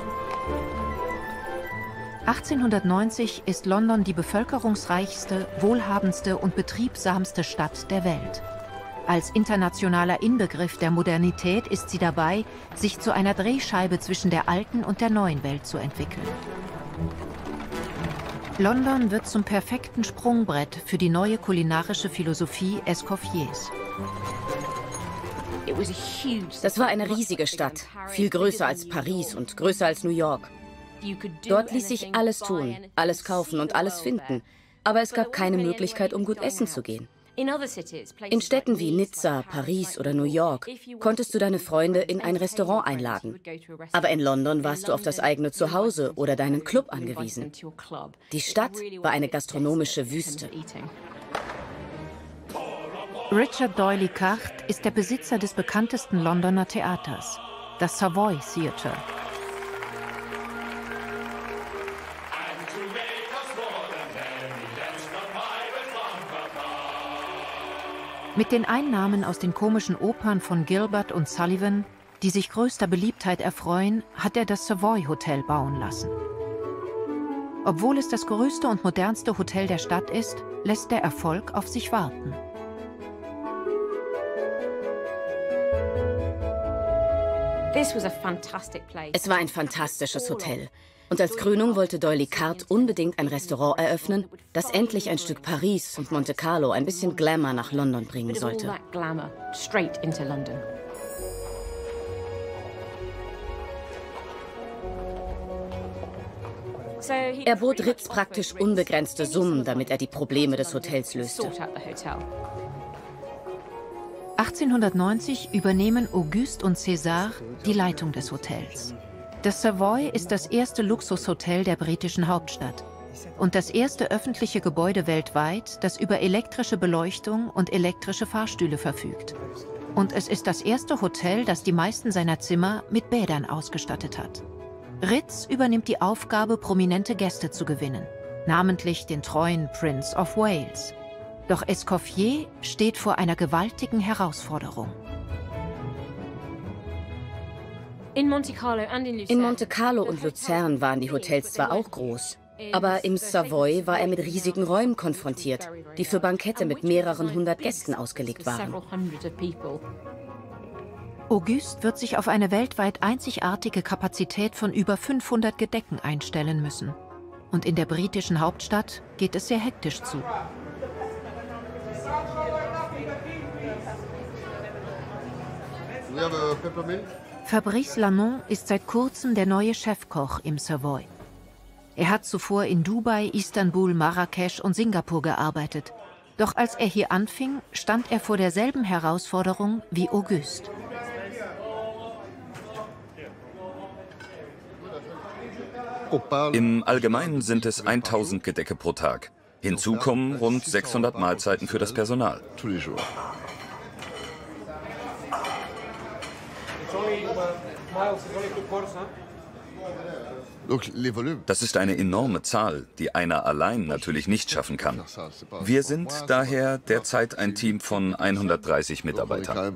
S1: achtzehnhundertneunzig ist London die bevölkerungsreichste, wohlhabendste und betriebsamste Stadt der Welt. Als internationaler Inbegriff der Modernität ist sie dabei, sich zu einer Drehscheibe zwischen der alten und der neuen Welt zu entwickeln. London wird zum perfekten Sprungbrett für die neue kulinarische Philosophie Escoffiers.
S4: Das war eine riesige Stadt, viel größer als Paris und größer als New York. Dort ließ sich alles tun, alles kaufen und alles finden, aber es gab keine Möglichkeit, um gut essen zu gehen. In Städten wie Nizza, Paris oder New York konntest du deine Freunde in ein Restaurant einladen. Aber in London warst du auf das eigene Zuhause oder deinen Club angewiesen. Die Stadt war eine gastronomische Wüste.
S1: Richard D'Oyly Carte ist der Besitzer des bekanntesten Londoner Theaters, das Savoy Theatre. Mit den Einnahmen aus den komischen Opern von Gilbert und Sullivan, die sich größter Beliebtheit erfreuen, hat er das Savoy Hotel bauen lassen. Obwohl es das größte und modernste Hotel der Stadt ist, lässt der Erfolg auf sich warten.
S4: Es war ein fantastisches Hotel. Und als Krönung wollte D'Oyly Carte unbedingt ein Restaurant eröffnen, das endlich ein Stück Paris und Monte Carlo ein bisschen Glamour nach London bringen sollte. Er bot Ritz praktisch unbegrenzte Summen, damit er die Probleme des Hotels löste.
S1: achtzehnhundertneunzig übernehmen Auguste und César die Leitung des Hotels. Das Savoy ist das erste Luxushotel der britischen Hauptstadt und das erste öffentliche Gebäude weltweit, das über elektrische Beleuchtung und elektrische Fahrstühle verfügt. Und es ist das erste Hotel, das die meisten seiner Zimmer mit Bädern ausgestattet hat. Ritz übernimmt die Aufgabe, prominente Gäste zu gewinnen, namentlich den treuen Prince of Wales. Doch Escoffier steht vor einer gewaltigen Herausforderung.
S4: In Monte Carlo und Luzern waren die Hotels zwar auch groß, aber im Savoy war er mit riesigen Räumen konfrontiert, die für Bankette mit mehreren hundert Gästen ausgelegt waren.
S1: Auguste wird sich auf eine weltweit einzigartige Kapazität von über fünfhundert Gedecken einstellen müssen. Und in der britischen Hauptstadt geht es sehr hektisch zu. Fabrice Lannon ist seit kurzem der neue Chefkoch im Savoy. Er hat zuvor in Dubai, Istanbul, Marrakesch und Singapur gearbeitet. Doch als er hier anfing, stand er vor derselben Herausforderung wie Auguste.
S3: Im Allgemeinen sind es tausend Gedecke pro Tag. Hinzu kommen rund sechshundert Mahlzeiten für das Personal. Das ist eine enorme Zahl, die einer allein natürlich nicht schaffen kann. Wir sind daher derzeit ein Team von hundertdreißig Mitarbeitern.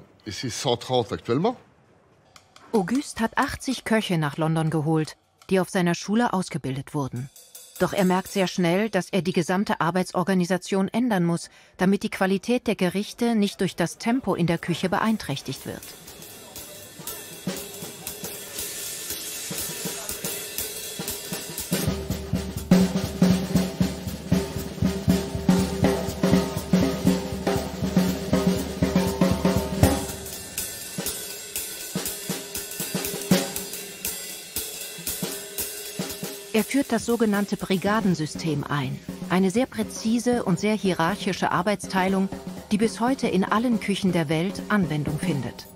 S1: Auguste hat achtzig Köche nach London geholt, die auf seiner Schule ausgebildet wurden. Doch er merkt sehr schnell, dass er die gesamte Arbeitsorganisation ändern muss, damit die Qualität der Gerichte nicht durch das Tempo in der Küche beeinträchtigt wird. Er führt das sogenannte Brigadensystem ein, eine sehr präzise und sehr hierarchische Arbeitsteilung, die bis heute in allen Küchen der Welt Anwendung findet.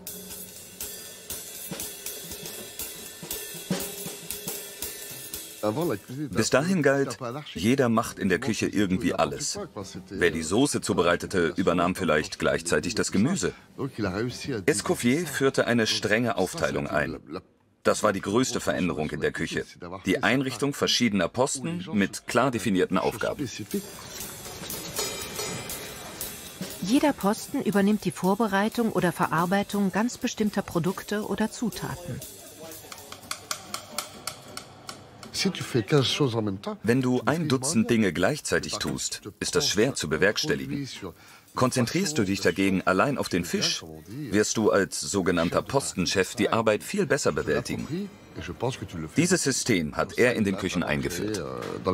S3: Bis dahin galt, jeder macht in der Küche irgendwie alles. Wer die Soße zubereitete, übernahm vielleicht gleichzeitig das Gemüse. Escoffier führte eine strenge Aufteilung ein. Das war die größte Veränderung in der Küche. Die Einrichtung verschiedener Posten mit klar definierten Aufgaben.
S1: Jeder Posten übernimmt die Vorbereitung oder Verarbeitung ganz bestimmter Produkte oder Zutaten.
S3: Wenn du ein Dutzend Dinge gleichzeitig tust, ist das schwer zu bewerkstelligen. Konzentrierst du dich dagegen allein auf den Fisch, wirst du als sogenannter Postenchef die Arbeit viel besser bewältigen. Dieses System hat er in den Küchen eingeführt.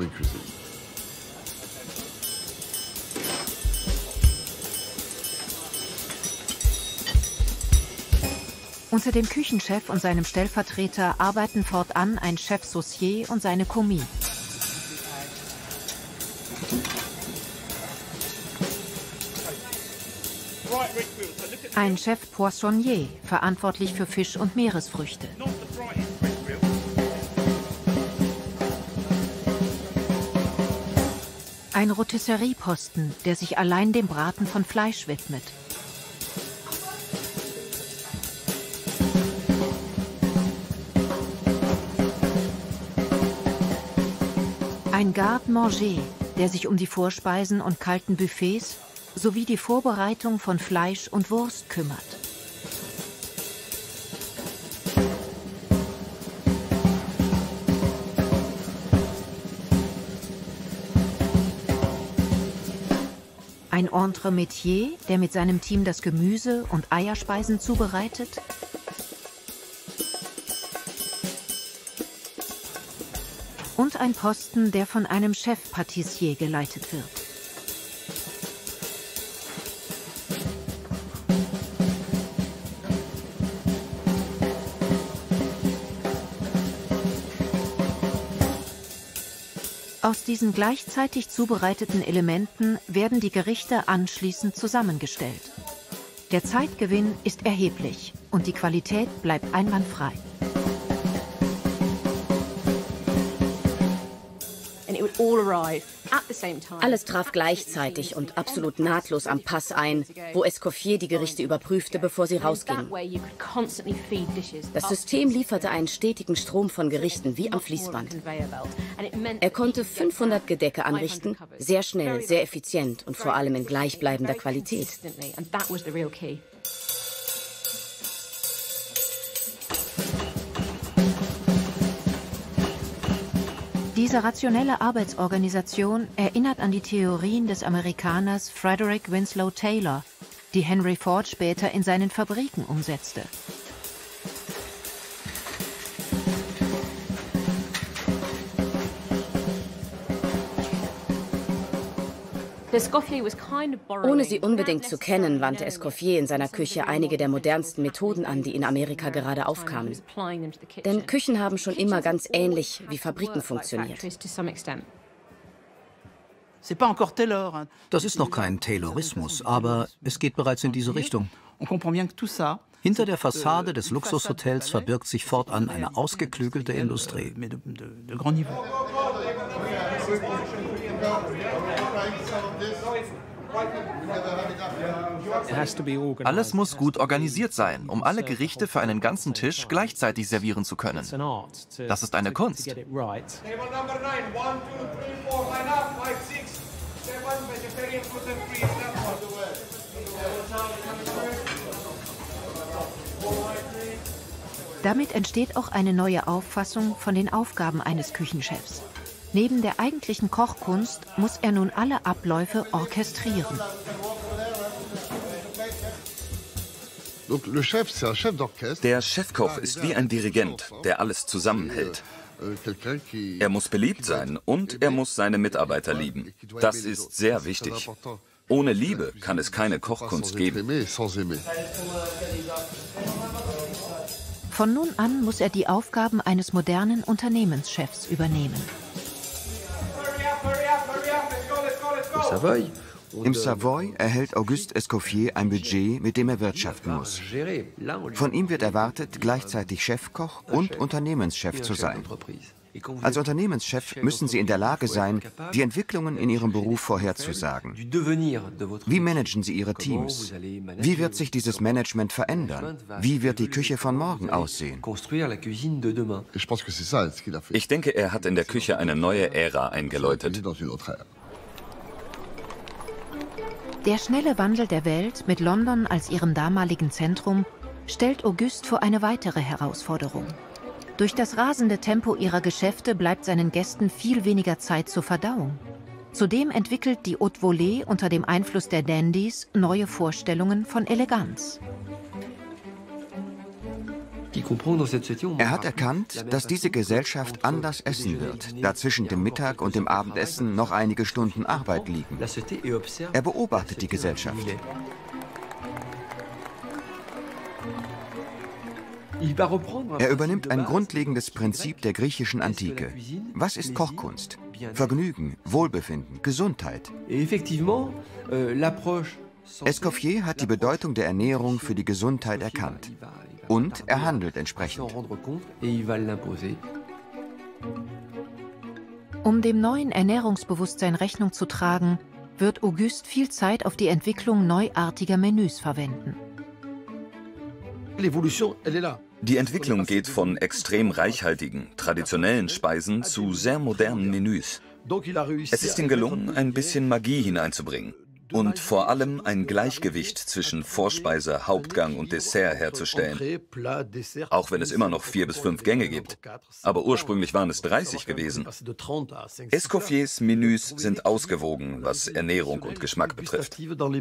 S1: Unter dem Küchenchef und seinem Stellvertreter arbeiten fortan ein Chef Saucier und seine Commis. Ein Chef Poissonnier, verantwortlich für Fisch und Meeresfrüchte. Ein Rotisserieposten, der sich allein dem Braten von Fleisch widmet. Ein Garde-Manger, der sich um die Vorspeisen und kalten Buffets sowie die Vorbereitung von Fleisch und Wurst kümmert. Ein Entremetier, der mit seinem Team das Gemüse und Eierspeisen zubereitet. Und ein Posten, der von einem Chef-Patissier geleitet wird. Aus diesen gleichzeitig zubereiteten Elementen werden die Gerichte anschließend zusammengestellt. Der Zeitgewinn ist erheblich und die Qualität bleibt einwandfrei.
S4: Alles traf gleichzeitig und absolut nahtlos am Pass ein, wo Escoffier die Gerichte überprüfte, bevor sie rausgingen. Das System lieferte einen stetigen Strom von Gerichten wie am Fließband. Er konnte fünfhundert Gedecke anrichten, sehr schnell, sehr effizient und vor allem in gleichbleibender Qualität.
S1: Diese rationelle Arbeitsorganisation erinnert an die Theorien des Amerikaners Frederick Winslow Taylor, die Henry Ford später in seinen Fabriken umsetzte.
S4: Ohne sie unbedingt zu kennen, wandte Escoffier in seiner Küche einige der modernsten Methoden an, die in Amerika gerade aufkamen. Denn Küchen haben schon immer ganz ähnlich wie Fabriken funktioniert.
S8: Das ist noch kein Taylorismus, aber es geht bereits in diese Richtung. Hinter der Fassade des Luxushotels verbirgt sich fortan eine ausgeklügelte Industrie.
S2: Alles muss gut organisiert sein, um alle Gerichte für einen ganzen Tisch gleichzeitig servieren zu können. Das ist eine Kunst.
S1: Damit entsteht auch eine neue Auffassung von den Aufgaben eines Küchenchefs. Neben der eigentlichen Kochkunst muss er nun alle Abläufe orchestrieren.
S3: Der Chefkoch ist wie ein Dirigent, der alles zusammenhält. Er muss beliebt sein und er muss seine Mitarbeiter lieben. Das ist sehr wichtig. Ohne Liebe kann es keine Kochkunst geben.
S1: Von nun an muss er die Aufgaben eines modernen Unternehmenschefs übernehmen.
S6: Im Savoy erhält Auguste Escoffier ein Budget, mit dem er wirtschaften muss. Von ihm wird erwartet, gleichzeitig Chefkoch und Unternehmenschef zu sein. Als Unternehmenschef müssen Sie in der Lage sein, die Entwicklungen in Ihrem Beruf vorherzusagen. Wie managen Sie Ihre Teams? Wie wird sich dieses Management verändern? Wie wird die Küche von morgen aussehen?
S3: Ich denke, er hat in der Küche eine neue Ära eingeläutet.
S1: Der schnelle Wandel der Welt mit London als ihrem damaligen Zentrum stellt Auguste vor eine weitere Herausforderung. Durch das rasende Tempo ihrer Geschäfte bleibt seinen Gästen viel weniger Zeit zur Verdauung. Zudem entwickelt die Haute Volée unter dem Einfluss der Dandys neue Vorstellungen von Eleganz.
S6: Er hat erkannt, dass diese Gesellschaft anders essen wird, da zwischen dem Mittag und dem Abendessen noch einige Stunden Arbeit liegen. Er beobachtet die Gesellschaft. Er übernimmt ein grundlegendes Prinzip der griechischen Antike. Was ist Kochkunst? Vergnügen, Wohlbefinden, Gesundheit. Escoffier hat die Bedeutung der Ernährung für die Gesundheit erkannt. Und er handelt entsprechend.
S1: Um dem neuen Ernährungsbewusstsein Rechnung zu tragen, wird Auguste viel Zeit auf die Entwicklung neuartiger Menüs verwenden.
S3: Die Entwicklung geht von extrem reichhaltigen, traditionellen Speisen zu sehr modernen Menüs. Es ist ihm gelungen, ein bisschen Magie hineinzubringen und vor allem ein Gleichgewicht zwischen Vorspeise, Hauptgang und Dessert herzustellen. Auch wenn es immer noch vier bis fünf Gänge gibt. Aber ursprünglich waren es dreißig gewesen. Escoffiers Menüs sind ausgewogen, was Ernährung und Geschmack betrifft.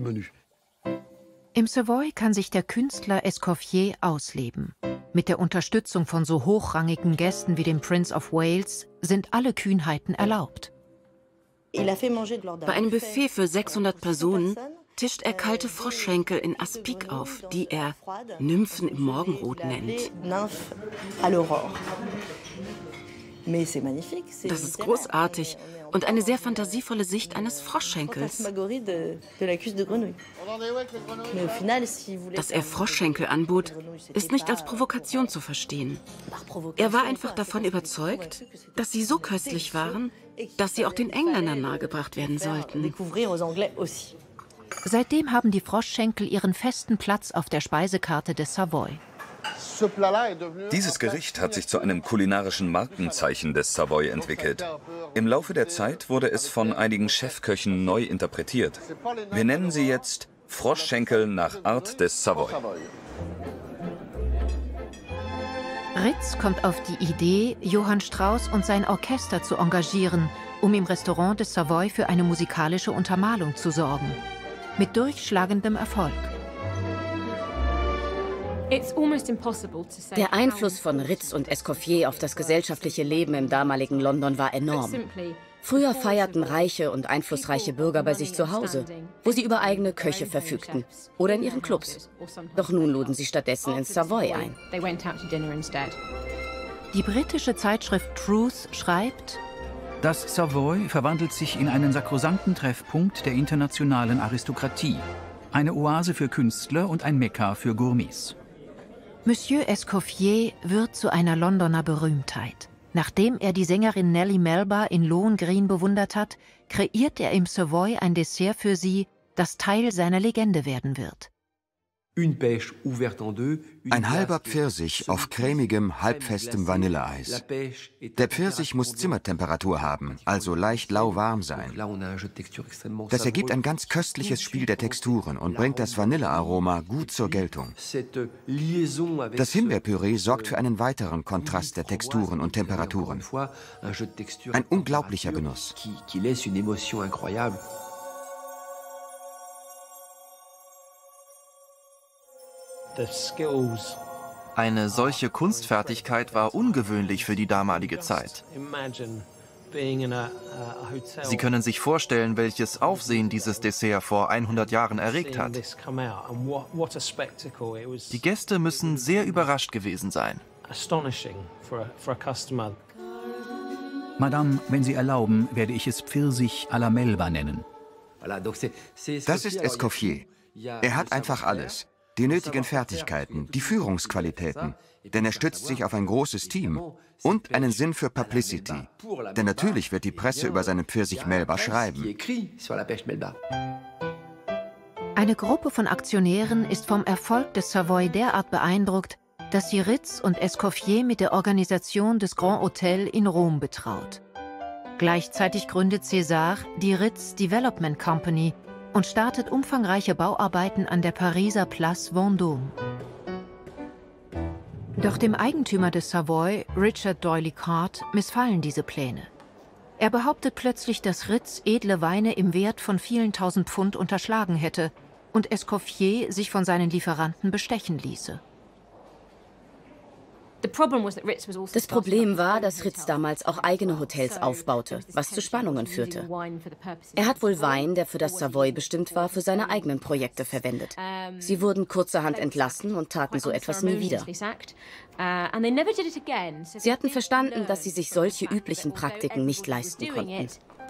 S1: Im Savoy kann sich der Künstler Escoffier ausleben. Mit der Unterstützung von so hochrangigen Gästen wie dem Prince of Wales sind alle Kühnheiten erlaubt.
S4: Bei einem Buffet für sechshundert Personen tischt er kalte Froschschenkel in Aspic auf, die er Nymphen im Morgenrot nennt. Das ist großartig und eine sehr fantasievolle Sicht eines Froschschenkels. Dass er Froschschenkel anbot, ist nicht als Provokation zu verstehen. Er war einfach davon überzeugt, dass sie so köstlich waren, dass sie auch den Engländern nahegebracht werden sollten.
S1: Seitdem haben die Froschschenkel ihren festen Platz auf der Speisekarte des Savoy.
S3: Dieses Gericht hat sich zu einem kulinarischen Markenzeichen des Savoy entwickelt. Im Laufe der Zeit wurde es von einigen Chefköchen neu interpretiert. Wir nennen sie jetzt Froschschenkel nach Art des Savoy.
S1: Ritz kommt auf die Idee, Johann Strauss und sein Orchester zu engagieren, um im Restaurant des Savoy für eine musikalische Untermalung zu sorgen. Mit durchschlagendem Erfolg.
S4: Der Einfluss von Ritz und Escoffier auf das gesellschaftliche Leben im damaligen London war enorm. Früher feierten reiche und einflussreiche Bürger bei sich zu Hause, wo sie über eigene Köche verfügten oder in ihren Clubs. Doch nun luden sie stattdessen ins Savoy ein.
S1: Die britische Zeitschrift Truth schreibt:
S7: Das Savoy verwandelt sich in einen sakrosankten Treffpunkt der internationalen Aristokratie, eine Oase für Künstler und ein Mekka für Gourmets.
S1: Monsieur Escoffier wird zu einer Londoner Berühmtheit. Nachdem er die Sängerin Nellie Melba in Lohengrin bewundert hat, kreiert er im Savoy ein Dessert für sie, das Teil seiner Legende werden wird.
S6: Ein halber Pfirsich auf cremigem, halbfestem Vanilleeis. Der Pfirsich muss Zimmertemperatur haben, also leicht lauwarm sein. Das ergibt ein ganz köstliches Spiel der Texturen und bringt das Vanillearoma gut zur Geltung. Das Himbeerpüree sorgt für einen weiteren Kontrast der Texturen und Temperaturen. Ein unglaublicher Genuss.
S2: Eine solche Kunstfertigkeit war ungewöhnlich für die damalige Zeit. Sie können sich vorstellen, welches Aufsehen dieses Dessert vor hundert Jahren erregt hat. Die Gäste müssen sehr überrascht gewesen sein.
S7: Madame, wenn Sie erlauben, werde ich es Pfirsich à la Melba nennen.
S6: Das ist Escoffier. Er hat einfach alles. Die nötigen Fertigkeiten, die Führungsqualitäten. Denn er stützt sich auf ein großes Team und einen Sinn für Publicity. Denn natürlich wird die Presse über seinen Pfirsich Melba schreiben.
S1: Eine Gruppe von Aktionären ist vom Erfolg des Savoy derart beeindruckt, dass sie Ritz und Escoffier mit der Organisation des Grand Hotel in Rom betraut. Gleichzeitig gründet César die Ritz Development Company und startet umfangreiche Bauarbeiten an der Pariser Place Vendôme. Doch dem Eigentümer des Savoy, Richard D'Oyly Carte, missfallen diese Pläne. Er behauptet plötzlich, dass Ritz edle Weine im Wert von vielen tausend Pfund unterschlagen hätte und Escoffier sich von seinen Lieferanten bestechen ließe.
S4: Das Problem war, dass Ritz damals auch eigene Hotels aufbaute, was zu Spannungen führte. Er hat wohl Wein, der für das Savoy bestimmt war, für seine eigenen Projekte verwendet. Sie wurden kurzerhand entlassen und taten so etwas nie wieder. Sie hatten verstanden, dass sie sich solche üblichen Praktiken nicht leisten konnten.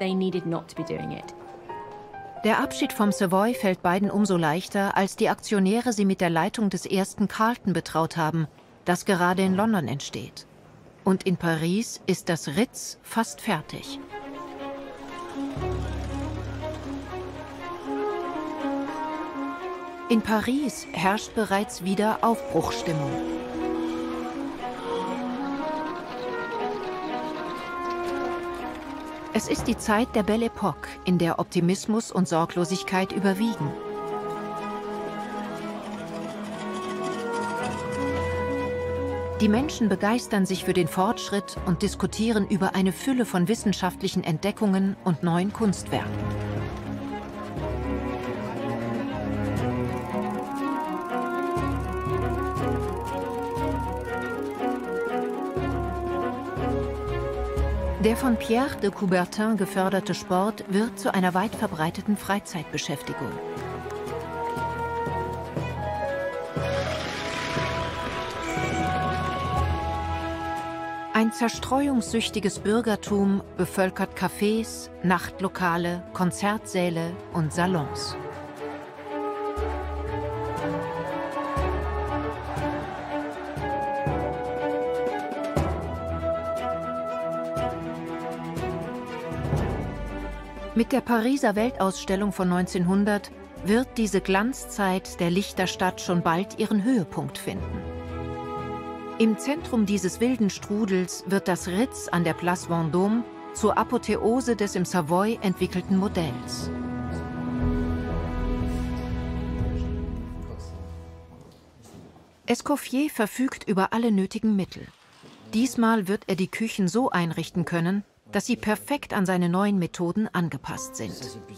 S1: Der Abschied vom Savoy fällt beiden umso leichter, als die Aktionäre sie mit der Leitung des ersten Carlton betraut haben, das gerade in London entsteht. Und in Paris ist das Ritz fast fertig. In Paris herrscht bereits wieder Aufbruchsstimmung. Es ist die Zeit der Belle Époque, in der Optimismus und Sorglosigkeit überwiegen. Die Menschen begeistern sich für den Fortschritt und diskutieren über eine Fülle von wissenschaftlichen Entdeckungen und neuen Kunstwerken. Der von Pierre de Coubertin geförderte Sport wird zu einer weit verbreiteten Freizeitbeschäftigung. Ein zerstreuungssüchtiges Bürgertum bevölkert Cafés, Nachtlokale, Konzertsäle und Salons. Mit der Pariser Weltausstellung von neunzehnhundert wird diese Glanzzeit der Lichterstadt schon bald ihren Höhepunkt finden. Im Zentrum dieses wilden Strudels wird das Ritz an der Place Vendôme zur Apotheose des im Savoy entwickelten Modells. Escoffier verfügt über alle nötigen Mittel. Diesmal wird er die Küchen so einrichten können, dass sie perfekt an seine neuen Methoden angepasst sind.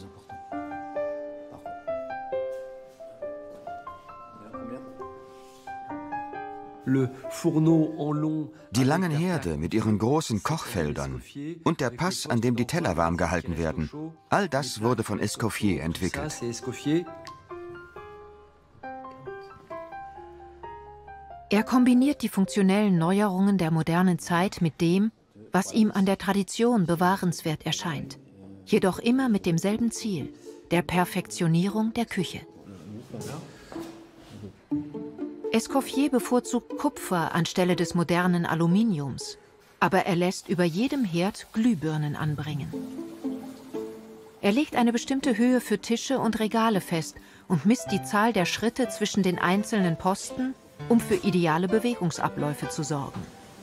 S6: Die langen Herde mit ihren großen Kochfeldern und der Pass, an dem die Teller warm gehalten werden, all das wurde von Escoffier entwickelt.
S1: Er kombiniert die funktionellen Neuerungen der modernen Zeit mit dem, was ihm an der Tradition bewahrenswert erscheint, jedoch immer mit demselben Ziel, der Perfektionierung der Küche. Escoffier bevorzugt Kupfer anstelle des modernen Aluminiums, aber er lässt über jedem Herd Glühbirnen anbringen. Er legt eine bestimmte Höhe für Tische und Regale fest und misst die Zahl der Schritte zwischen den einzelnen Posten, um für ideale Bewegungsabläufe zu sorgen.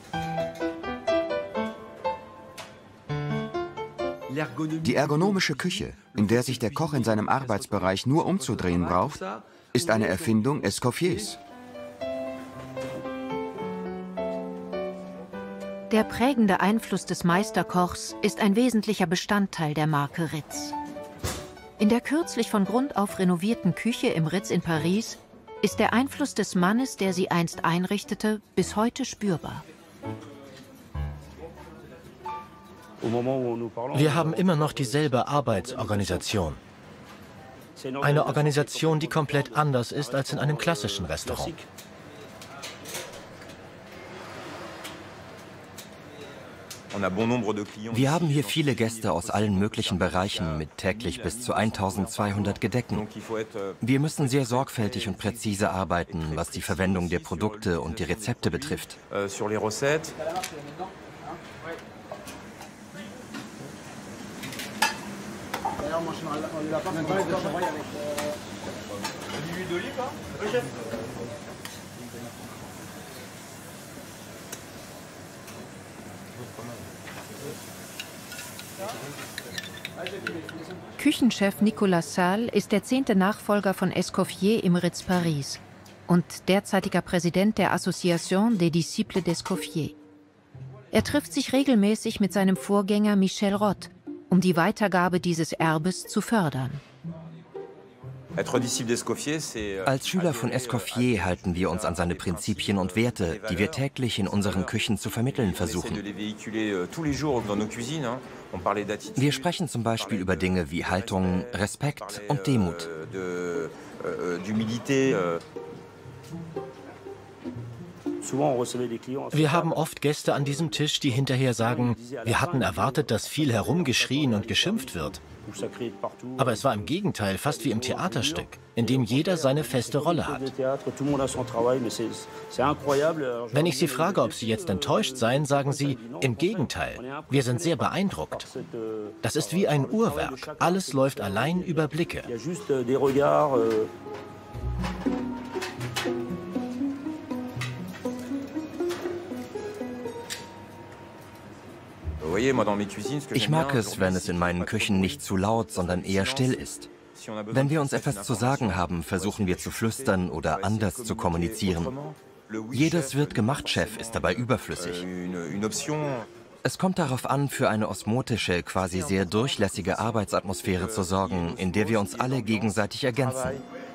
S6: Die ergonomische Küche, in der sich der Koch in seinem Arbeitsbereich nur umzudrehen braucht, ist eine Erfindung Escoffiers.
S1: Der prägende Einfluss des Meisterkochs ist ein wesentlicher Bestandteil der Marke Ritz. In der kürzlich von Grund auf renovierten Küche im Ritz in Paris ist der Einfluss des Mannes, der sie einst einrichtete, bis heute spürbar.
S5: Wir haben immer noch dieselbe Arbeitsorganisation. Eine Organisation, die komplett anders ist als in einem klassischen Restaurant.
S14: Wir haben hier viele Gäste aus allen möglichen Bereichen mit täglich bis zu eintausendzweihundert Gedecken. Wir müssen sehr sorgfältig und präzise arbeiten, was die Verwendung der Produkte und die Rezepte betrifft.
S1: Küchenchef Nicolas Salle ist der zehnte Nachfolger von Escoffier im Ritz Paris und derzeitiger Präsident der Association des Disciples d'Escoffier. Er trifft sich regelmäßig mit seinem Vorgänger Michel Rott, um die Weitergabe dieses Erbes zu fördern.
S14: Als Schüler von Escoffier halten wir uns an seine Prinzipien und Werte, die wir täglich in unseren Küchen zu vermitteln versuchen. Wir sprechen zum Beispiel über Dinge wie Haltung, Respekt und Demut.
S5: Wir haben oft Gäste an diesem Tisch, die hinterher sagen, wir hatten erwartet, dass viel herumgeschrien und geschimpft wird. Aber es war im Gegenteil fast wie im Theaterstück, in dem jeder seine feste Rolle hat. Wenn ich Sie frage, ob Sie jetzt enttäuscht seien, sagen Sie, im Gegenteil, wir sind sehr beeindruckt. Das ist wie ein Uhrwerk, alles läuft allein über Blicke.
S14: Ich mag es, wenn es in meinen Küchen nicht zu laut, sondern eher still ist. Wenn wir uns etwas zu sagen haben, versuchen wir zu flüstern oder anders zu kommunizieren. Jedes Wird-gemacht-Chef ist dabei überflüssig. Es kommt darauf an, für eine osmotische, quasi sehr durchlässige Arbeitsatmosphäre zu sorgen, in der wir uns alle gegenseitig ergänzen.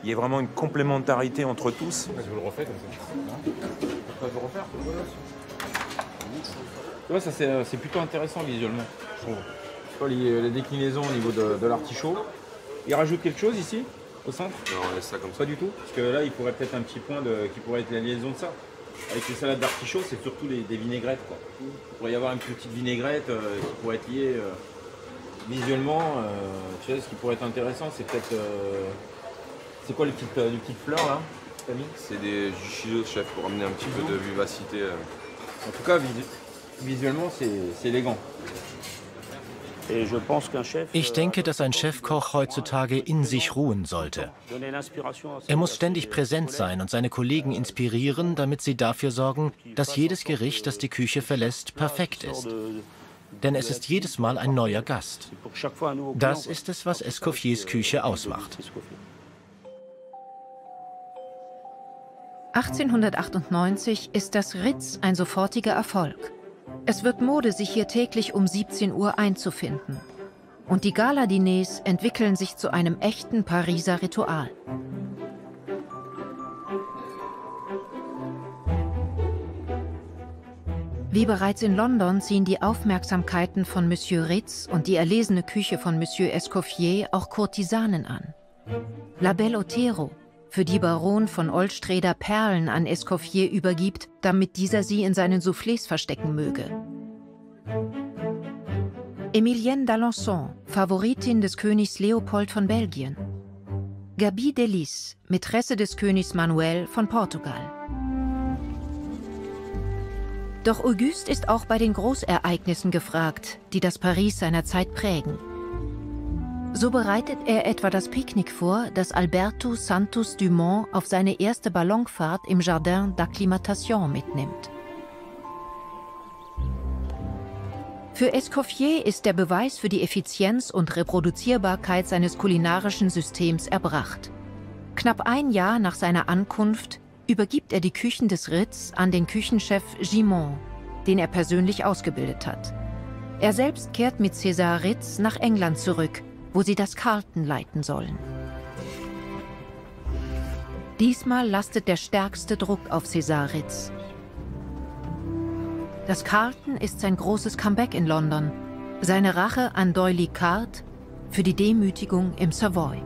S15: Ouais, ça c'est plutôt intéressant visuellement, je trouve. Les, les déclinaisons au niveau de, de l'artichaut. Il rajoute quelque chose ici, au centre? Non, on laisse ça comme ça. Pas du tout, parce que là, il pourrait peut-être un petit point de, qui pourrait être la liaison de ça. Avec les salades d'artichaut, c'est surtout les, des vinaigrettes, quoi. Il pourrait y avoir une petite vinaigrette euh, qui pourrait être liée euh, visuellement. Euh, tu sais, ce qui pourrait être intéressant, c'est peut-être... Euh, c'est quoi les petites, les petites fleurs, là, Camille? C'est des juchillos, chef, pour amener un petit peu de vivacité. Euh. En tout cas, visuellement, c'est élégant.
S5: Ich denke, dass ein Chefkoch heutzutage in sich ruhen sollte. Er muss ständig präsent sein und seine Kollegen inspirieren, damit sie dafür sorgen, dass jedes Gericht, das die Küche verlässt, perfekt ist. Denn es ist jedes Mal ein neuer Gast. Das ist es, was Escoffiers Küche ausmacht.
S1: achtzehnhundertachtundneunzig ist das Ritz ein sofortiger Erfolg. Es wird Mode, sich hier täglich um siebzehn Uhr einzufinden. Und die Galadiners entwickeln sich zu einem echten Pariser Ritual. Wie bereits in London ziehen die Aufmerksamkeiten von Monsieur Ritz und die erlesene Küche von Monsieur Escoffier auch Kurtisanen an. La Belle Otero, für die Baron von Olstreder Perlen an Escoffier übergibt, damit dieser sie in seinen Soufflés verstecken möge. Emilienne d'Alençon, Favoritin des Königs Leopold von Belgien. Gaby Delis, Mätresse des Königs Manuel von Portugal. Doch Auguste ist auch bei den Großereignissen gefragt, die das Paris seiner Zeit prägen. So bereitet er etwa das Picknick vor, das Alberto Santos Dumont auf seine erste Ballonfahrt im Jardin d'Acclimatation mitnimmt. Für Escoffier ist der Beweis für die Effizienz und Reproduzierbarkeit seines kulinarischen Systems erbracht. Knapp ein Jahr nach seiner Ankunft übergibt er die Küchen des Ritz an den Küchenchef Gimond, den er persönlich ausgebildet hat. Er selbst kehrt mit César Ritz nach England zurück, wo sie das Carlton leiten sollen. Diesmal lastet der stärkste Druck auf César Ritz. Das Carlton ist sein großes Comeback in London Seine Rache an D'Oyly Carte für die Demütigung im Savoy.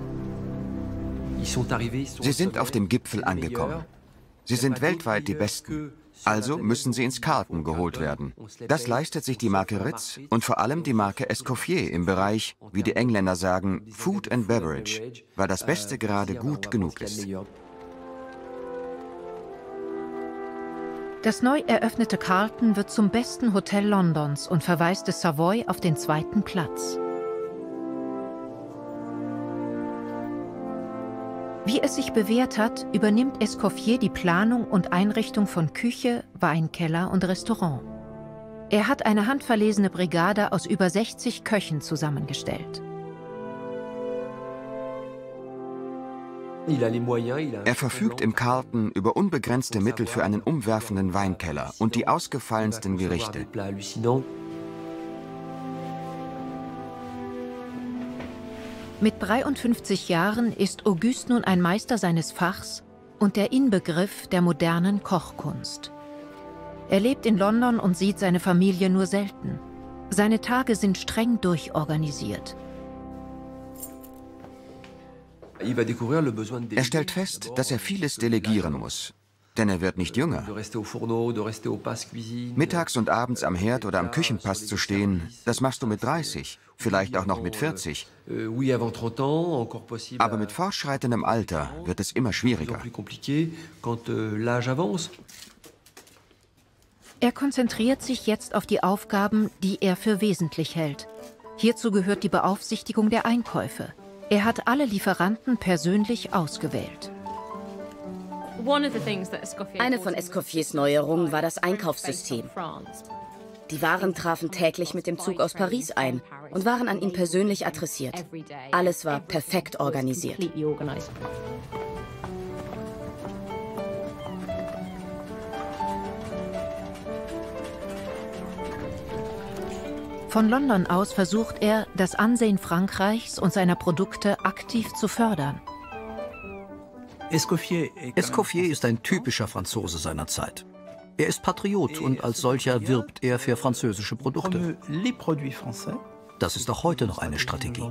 S6: Sie sind auf dem Gipfel angekommen. Sie sind weltweit die Besten. Also müssen sie ins Carlton geholt werden. Das leistet sich die Marke Ritz und vor allem die Marke Escoffier im Bereich, wie die Engländer sagen, Food and Beverage, weil das Beste gerade gut genug ist.
S1: Das neu eröffnete Carlton wird zum besten Hotel Londons und verweist das Savoy auf den zweiten Platz. Wie es sich bewährt hat, übernimmt Escoffier die Planung und Einrichtung von Küche, Weinkeller und Restaurant. Er hat eine handverlesene Brigade aus über sechzig Köchen zusammengestellt.
S6: Er verfügt im Carlton über unbegrenzte Mittel für einen umwerfenden Weinkeller und die ausgefallensten Gerichte.
S1: Mit dreiundfünfzig Jahren ist Auguste nun ein Meister seines Fachs und der Inbegriff der modernen Kochkunst. Er lebt in London und sieht seine Familie nur selten. Seine Tage sind streng durchorganisiert.
S6: Er stellt fest, dass er vieles delegieren muss, denn er wird nicht jünger. Mittags und abends am Herd oder am Küchenpass zu stehen, das machst du mit dreißig, vielleicht auch noch mit vierzig. Aber mit fortschreitendem Alter wird es immer schwieriger.
S1: Er konzentriert sich jetzt auf die Aufgaben, die er für wesentlich hält. Hierzu gehört die Beaufsichtigung der Einkäufe. Er hat alle Lieferanten persönlich ausgewählt.
S4: Eine von Escoffiers Neuerungen war das Einkaufssystem. Die Waren trafen täglich mit dem Zug aus Paris ein und waren an ihn persönlich adressiert. Alles war perfekt organisiert.
S1: Von London aus versucht er, das Ansehen Frankreichs und seiner Produkte aktiv zu fördern.
S8: Escoffier ist ein typischer Franzose seiner Zeit. Er ist Patriot und als solcher wirbt er für französische Produkte. Das ist auch heute noch eine Strategie.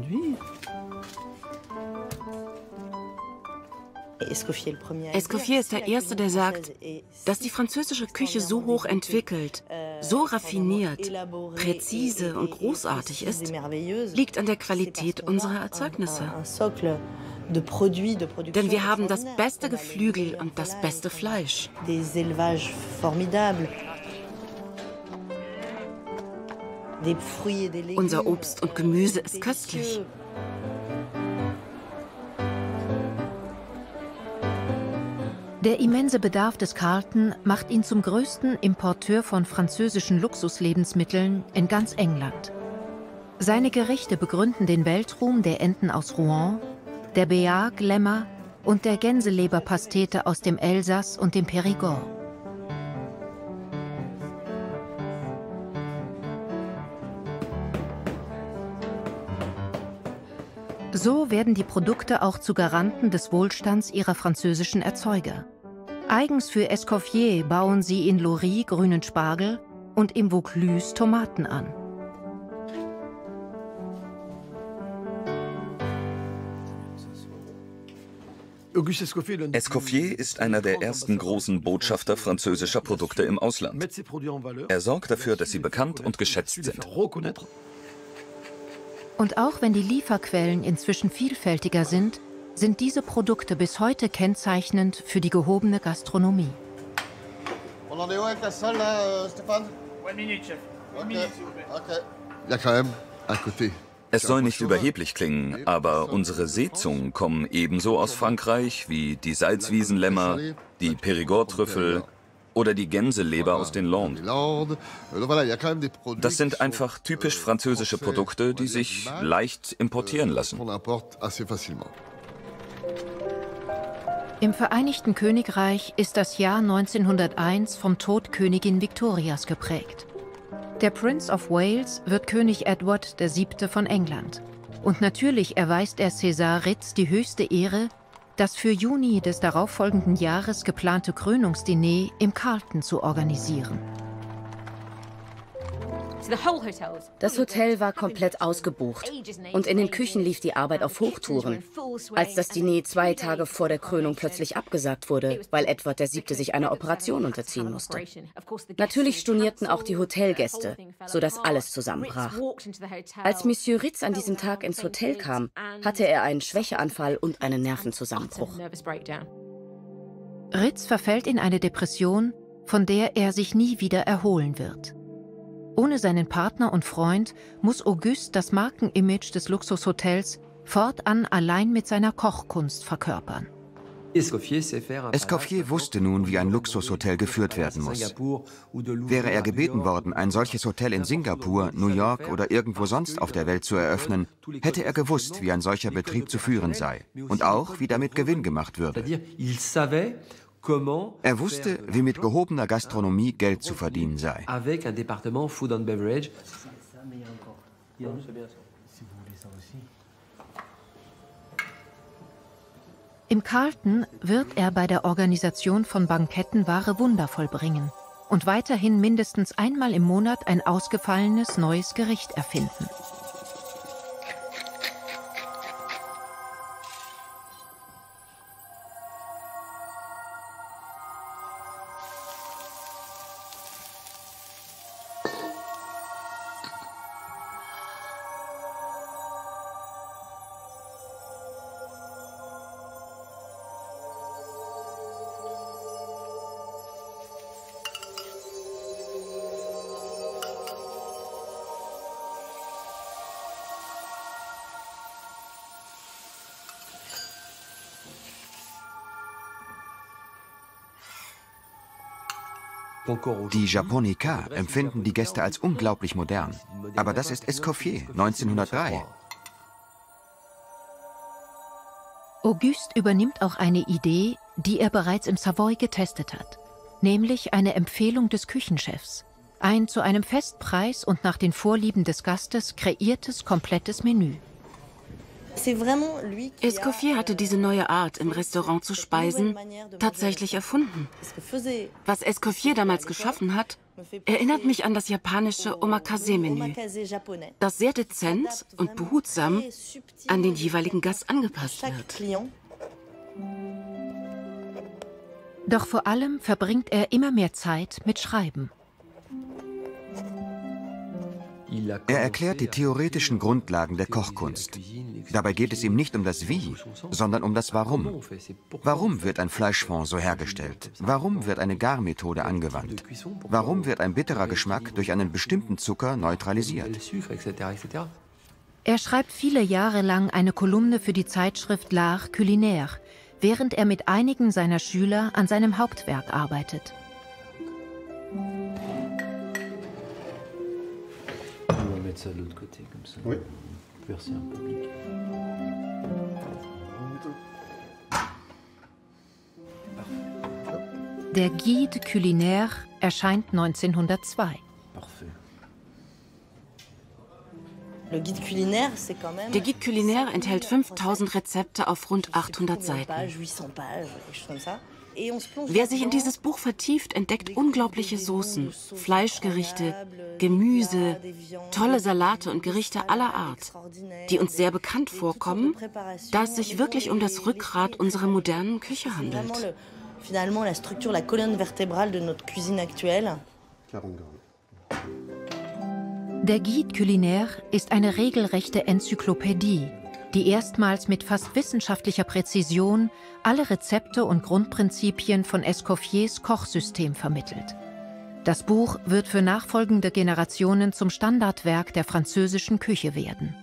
S4: Escoffier ist der Erste, der sagt, dass die französische Küche so hoch entwickelt, so raffiniert, präzise und großartig ist, liegt an der Qualität unserer Erzeugnisse. Denn wir haben das beste Geflügel und das beste Fleisch. Unser Obst und Gemüse ist köstlich.
S1: Der immense Bedarf des Carlton macht ihn zum größten Importeur von französischen Luxuslebensmitteln in ganz England. Seine Gerichte begründen den Weltruhm der Enten aus Rouen, der Béarn-Lämmer und der Gänseleberpastete aus dem Elsass und dem Périgord. So werden die Produkte auch zu Garanten des Wohlstands ihrer französischen Erzeuger. Eigens für Escoffier bauen sie in Lorry grünen Spargel und im Vaucluse Tomaten an.
S3: Escoffier ist einer der ersten großen Botschafter französischer Produkte im Ausland. Er sorgt dafür, dass sie bekannt und geschätzt sind.
S1: Und auch wenn die Lieferquellen inzwischen vielfältiger sind, sind diese Produkte bis heute kennzeichnend für die gehobene Gastronomie.
S3: Es soll nicht überheblich klingen, aber unsere Seezungen kommen ebenso aus Frankreich wie die Salzwiesenlämmer, die Périgord-Trüffel oder die Gänseleber aus den Landes. Das sind einfach typisch französische Produkte, die sich leicht importieren lassen.
S1: Im Vereinigten Königreich ist das Jahr neunzehnhunderteins vom Tod Königin Victorias geprägt. Der Prince of Wales wird König Edward der Siebte von England. Und natürlich erweist er César Ritz die höchste Ehre, das für Juni des darauffolgenden Jahres geplante Krönungsdiner im Carlton zu organisieren.
S16: Das Hotel war komplett ausgebucht und in den Küchen lief die Arbeit auf Hochtouren, als das Diner zwei Tage vor der Krönung plötzlich abgesagt wurde, weil Edward der Siebte sich einer Operation unterziehen musste. Natürlich stornierten auch die Hotelgäste, sodass alles zusammenbrach. Als Monsieur Ritz an diesem Tag ins Hotel kam, hatte er einen Schwächeanfall und einen Nervenzusammenbruch.
S1: Ritz verfällt in eine Depression, von der er sich nie wieder erholen wird. Ohne seinen Partner und Freund muss Auguste das Markenimage des Luxushotels fortan allein mit seiner Kochkunst verkörpern.
S6: Escoffier wusste nun, wie ein Luxushotel geführt werden muss. Wäre er gebeten worden, ein solches Hotel in Singapur, New York oder irgendwo sonst auf der Welt zu eröffnen, hätte er gewusst, wie ein solcher Betrieb zu führen sei und auch, wie damit Gewinn gemacht würde. Er wusste, wie mit gehobener Gastronomie Geld zu verdienen sei.
S1: Im Carlton wird er bei der Organisation von Banketten wahre Wunder vollbringen und weiterhin mindestens einmal im Monat ein ausgefallenes neues Gericht erfinden.
S6: Die Japonica empfinden die Gäste als unglaublich modern. Aber das ist Escoffier, neunzehnhundertdrei.
S1: Auguste übernimmt auch eine Idee, die er bereits im Savoy getestet hat, nämlich eine Empfehlung des Küchenchefs. Ein zu einem Festpreis und nach den Vorlieben des Gastes kreiertes, komplettes Menü.
S4: Escoffier hatte diese neue Art, im Restaurant zu speisen, tatsächlich erfunden. Was Escoffier damals geschaffen hat, erinnert mich an das japanische Omakase-Menü, das sehr dezent und behutsam an den jeweiligen Gast angepasst wird.
S1: Doch vor allem verbringt er immer mehr Zeit mit Schreiben.
S6: Er erklärt die theoretischen Grundlagen der Kochkunst. Dabei geht es ihm nicht um das Wie, sondern um das Warum. Warum wird ein Fleischfond so hergestellt? Warum wird eine Garmethode angewandt? Warum wird ein bitterer Geschmack durch einen bestimmten Zucker neutralisiert?
S1: Er schreibt viele Jahre lang eine Kolumne für die Zeitschrift L'Art Culinaire, während er mit einigen seiner Schüler an seinem Hauptwerk arbeitet.
S10: Ça de l'autre côté comme ça. Oui. Verser un public.
S1: Der Guide Culinaire erscheint neunzehnhundertzwei.
S4: Der Guide Culinaire enthält fünftausend Rezepte auf rund achthundert Seiten. Wer sich in dieses Buch vertieft, entdeckt unglaubliche Soßen, Fleischgerichte, Gemüse, tolle Salate und Gerichte aller Art, die uns sehr bekannt vorkommen, da es sich wirklich um das Rückgrat unserer modernen Küche handelt.
S1: Der Guide Culinaire ist eine regelrechte Enzyklopädie, die erstmals mit fast wissenschaftlicher Präzision alle Rezepte und Grundprinzipien von Escoffiers Kochsystem vermittelt. Das Buch wird für nachfolgende Generationen zum Standardwerk der französischen Küche werden.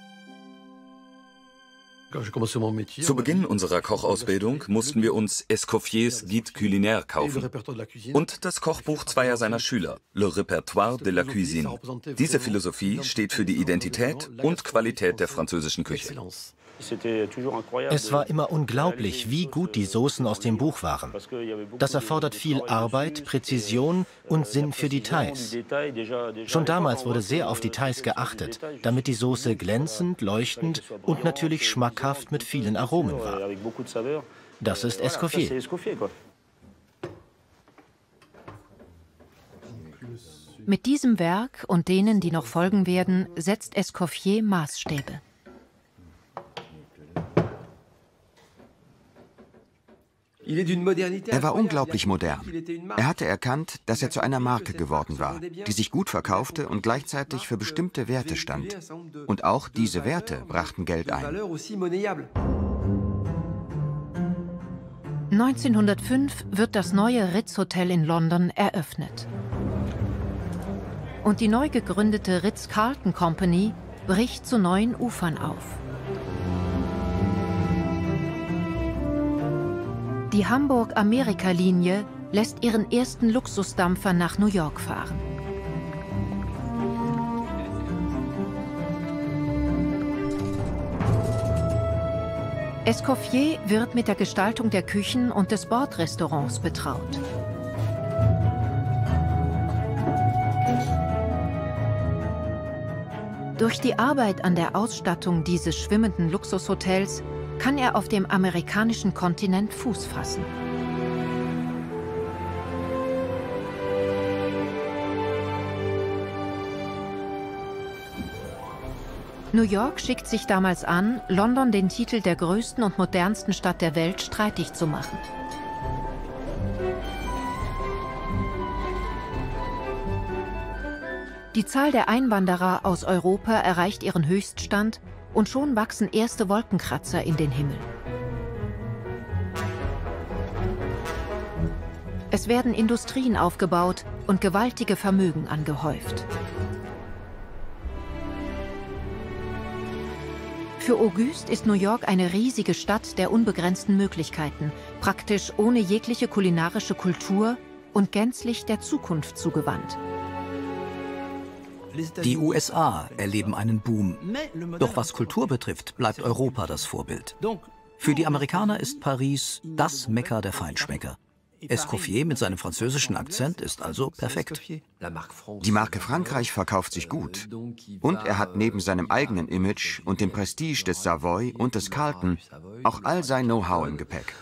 S3: Zu Beginn unserer Kochausbildung mussten wir uns Escoffiers Guide Culinaire kaufen und das Kochbuch zweier seiner Schüler, Le Répertoire de la Cuisine. Diese Philosophie steht für die Identität und Qualität der französischen Küche.
S5: Es war immer unglaublich, wie gut die Soßen aus dem Buch waren. Das erfordert viel Arbeit, Präzision und Sinn für Details. Schon damals wurde sehr auf Details geachtet, damit die Soße glänzend, leuchtend und natürlich schmackhaft mit vielen Aromen war. Das ist Escoffier.
S1: Mit diesem Werk und denen, die noch folgen werden, setzt Escoffier Maßstäbe.
S6: Er war unglaublich modern. Er hatte erkannt, dass er zu einer Marke geworden war, die sich gut verkaufte und gleichzeitig für bestimmte Werte stand. Und auch diese Werte brachten Geld ein.
S1: neunzehnhundertfünf wird das neue Ritz-Hotel in London eröffnet. Und die neu gegründete Ritz-Carlton Company bricht zu neuen Ufern auf. Die Hamburg-Amerika-Linie lässt ihren ersten Luxusdampfer nach New York fahren. Escoffier wird mit der Gestaltung der Küchen und des Bordrestaurants betraut. Durch die Arbeit an der Ausstattung dieses schwimmenden Luxushotels kann er auf dem amerikanischen Kontinent Fuß fassen. New York schickt sich damals an, London den Titel der größten und modernsten Stadt der Welt streitig zu machen. Die Zahl der Einwanderer aus Europa erreicht ihren Höchststand und schon wachsen erste Wolkenkratzer in den Himmel. Es werden Industrien aufgebaut und gewaltige Vermögen angehäuft. Für Auguste ist New York eine riesige Stadt der unbegrenzten Möglichkeiten, praktisch ohne jegliche kulinarische Kultur und gänzlich der Zukunft zugewandt.
S8: Die U S A erleben einen Boom. Doch was Kultur betrifft, bleibt Europa das Vorbild. Für die Amerikaner ist Paris das Mekka der Feinschmecker. Escoffier mit seinem französischen Akzent ist also perfekt.
S6: Die Marke Frankreich verkauft sich gut. Und er hat neben seinem eigenen Image und dem Prestige des Savoy und des Carlton auch all sein Know-how im Gepäck.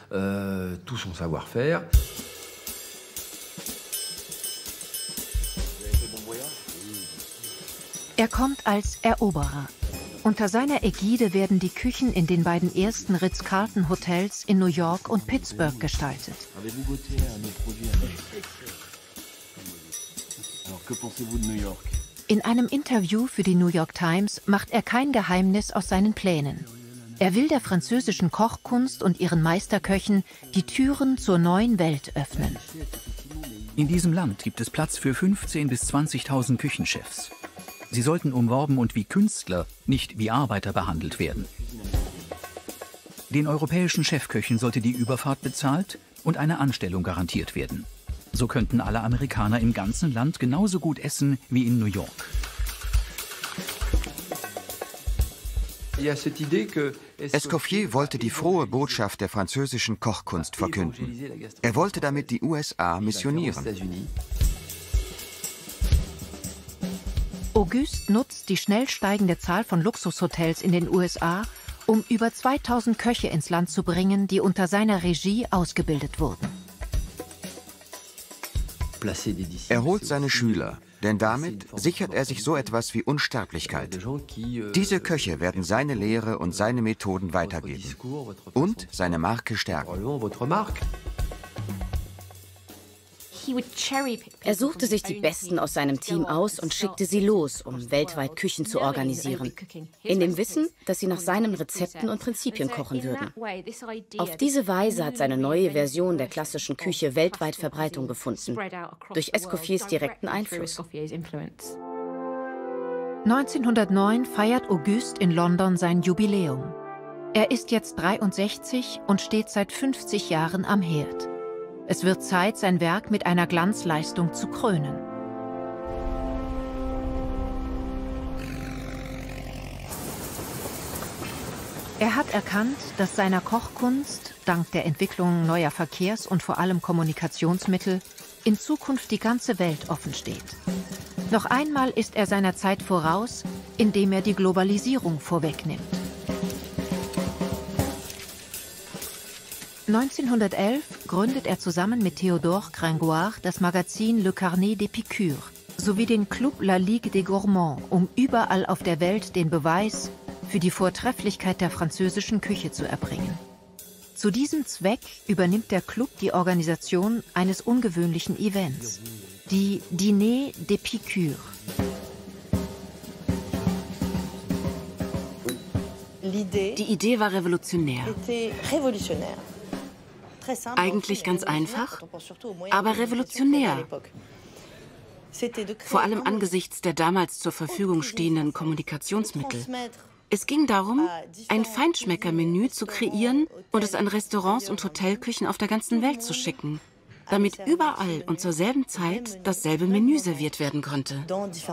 S1: Er kommt als Eroberer. Unter seiner Ägide werden die Küchen in den beiden ersten Ritz-Carlton-Hotels in New York und Pittsburgh gestaltet. In einem Interview für die New York Times macht er kein Geheimnis aus seinen Plänen. Er will der französischen Kochkunst und ihren Meisterköchen die Türen zur neuen Welt öffnen.
S7: In diesem Land gibt es Platz für fünfzehntausend bis zwanzigtausend Küchenchefs. Sie sollten umworben und wie Künstler, nicht wie Arbeiter behandelt werden. Den europäischen Chefköchen sollte die Überfahrt bezahlt und eine Anstellung garantiert werden. So könnten alle Amerikaner im ganzen Land genauso gut essen wie in New York.
S6: Escoffier wollte die frohe Botschaft der französischen Kochkunst verkünden. Er wollte damit die U S A missionieren.
S1: Auguste nutzt die schnell steigende Zahl von Luxushotels in den U S A, um über zweitausend Köche ins Land zu bringen, die unter seiner Regie ausgebildet wurden.
S6: Er holt seine Schüler, denn damit sichert er sich so etwas wie Unsterblichkeit. Diese Köche werden seine Lehre und seine Methoden weitergeben und seine Marke stärken.
S16: Er suchte sich die Besten aus seinem Team aus und schickte sie los, um weltweit Küchen zu organisieren. In dem Wissen, dass sie nach seinen Rezepten und Prinzipien kochen würden. Auf diese Weise hat seine neue Version der klassischen Küche weltweit Verbreitung gefunden. Durch Escoffiers direkten Einfluss.
S1: neunzehnhundertneun feiert Auguste in London sein Jubiläum. Er ist jetzt dreiundsechzig und steht seit fünfzig Jahren am Herd. Es wird Zeit, sein Werk mit einer Glanzleistung zu krönen. Er hat erkannt, dass seiner Kochkunst, dank der Entwicklung neuer Verkehrs- und vor allem Kommunikationsmittel, in Zukunft die ganze Welt offen steht. Noch einmal ist er seiner Zeit voraus, indem er die Globalisierung vorwegnimmt. neunzehnhundertelf gründet er zusammen mit Théodore Gringoire das Magazin Le Carnet d'Épicure sowie den Club La Ligue des Gourmands, um überall auf der Welt den Beweis für die Vortrefflichkeit der französischen Küche zu erbringen. Zu diesem Zweck übernimmt der Club die Organisation eines ungewöhnlichen Events, die Dîner d'Épicure.
S4: Die Idee war revolutionär. Eigentlich ganz einfach, aber revolutionär. Vor allem angesichts der damals zur Verfügung stehenden Kommunikationsmittel. Es ging darum, ein Feinschmeckermenü zu kreieren und es an Restaurants und Hotelküchen auf der ganzen Welt zu schicken, damit überall und zur selben Zeit dasselbe Menü serviert werden konnte.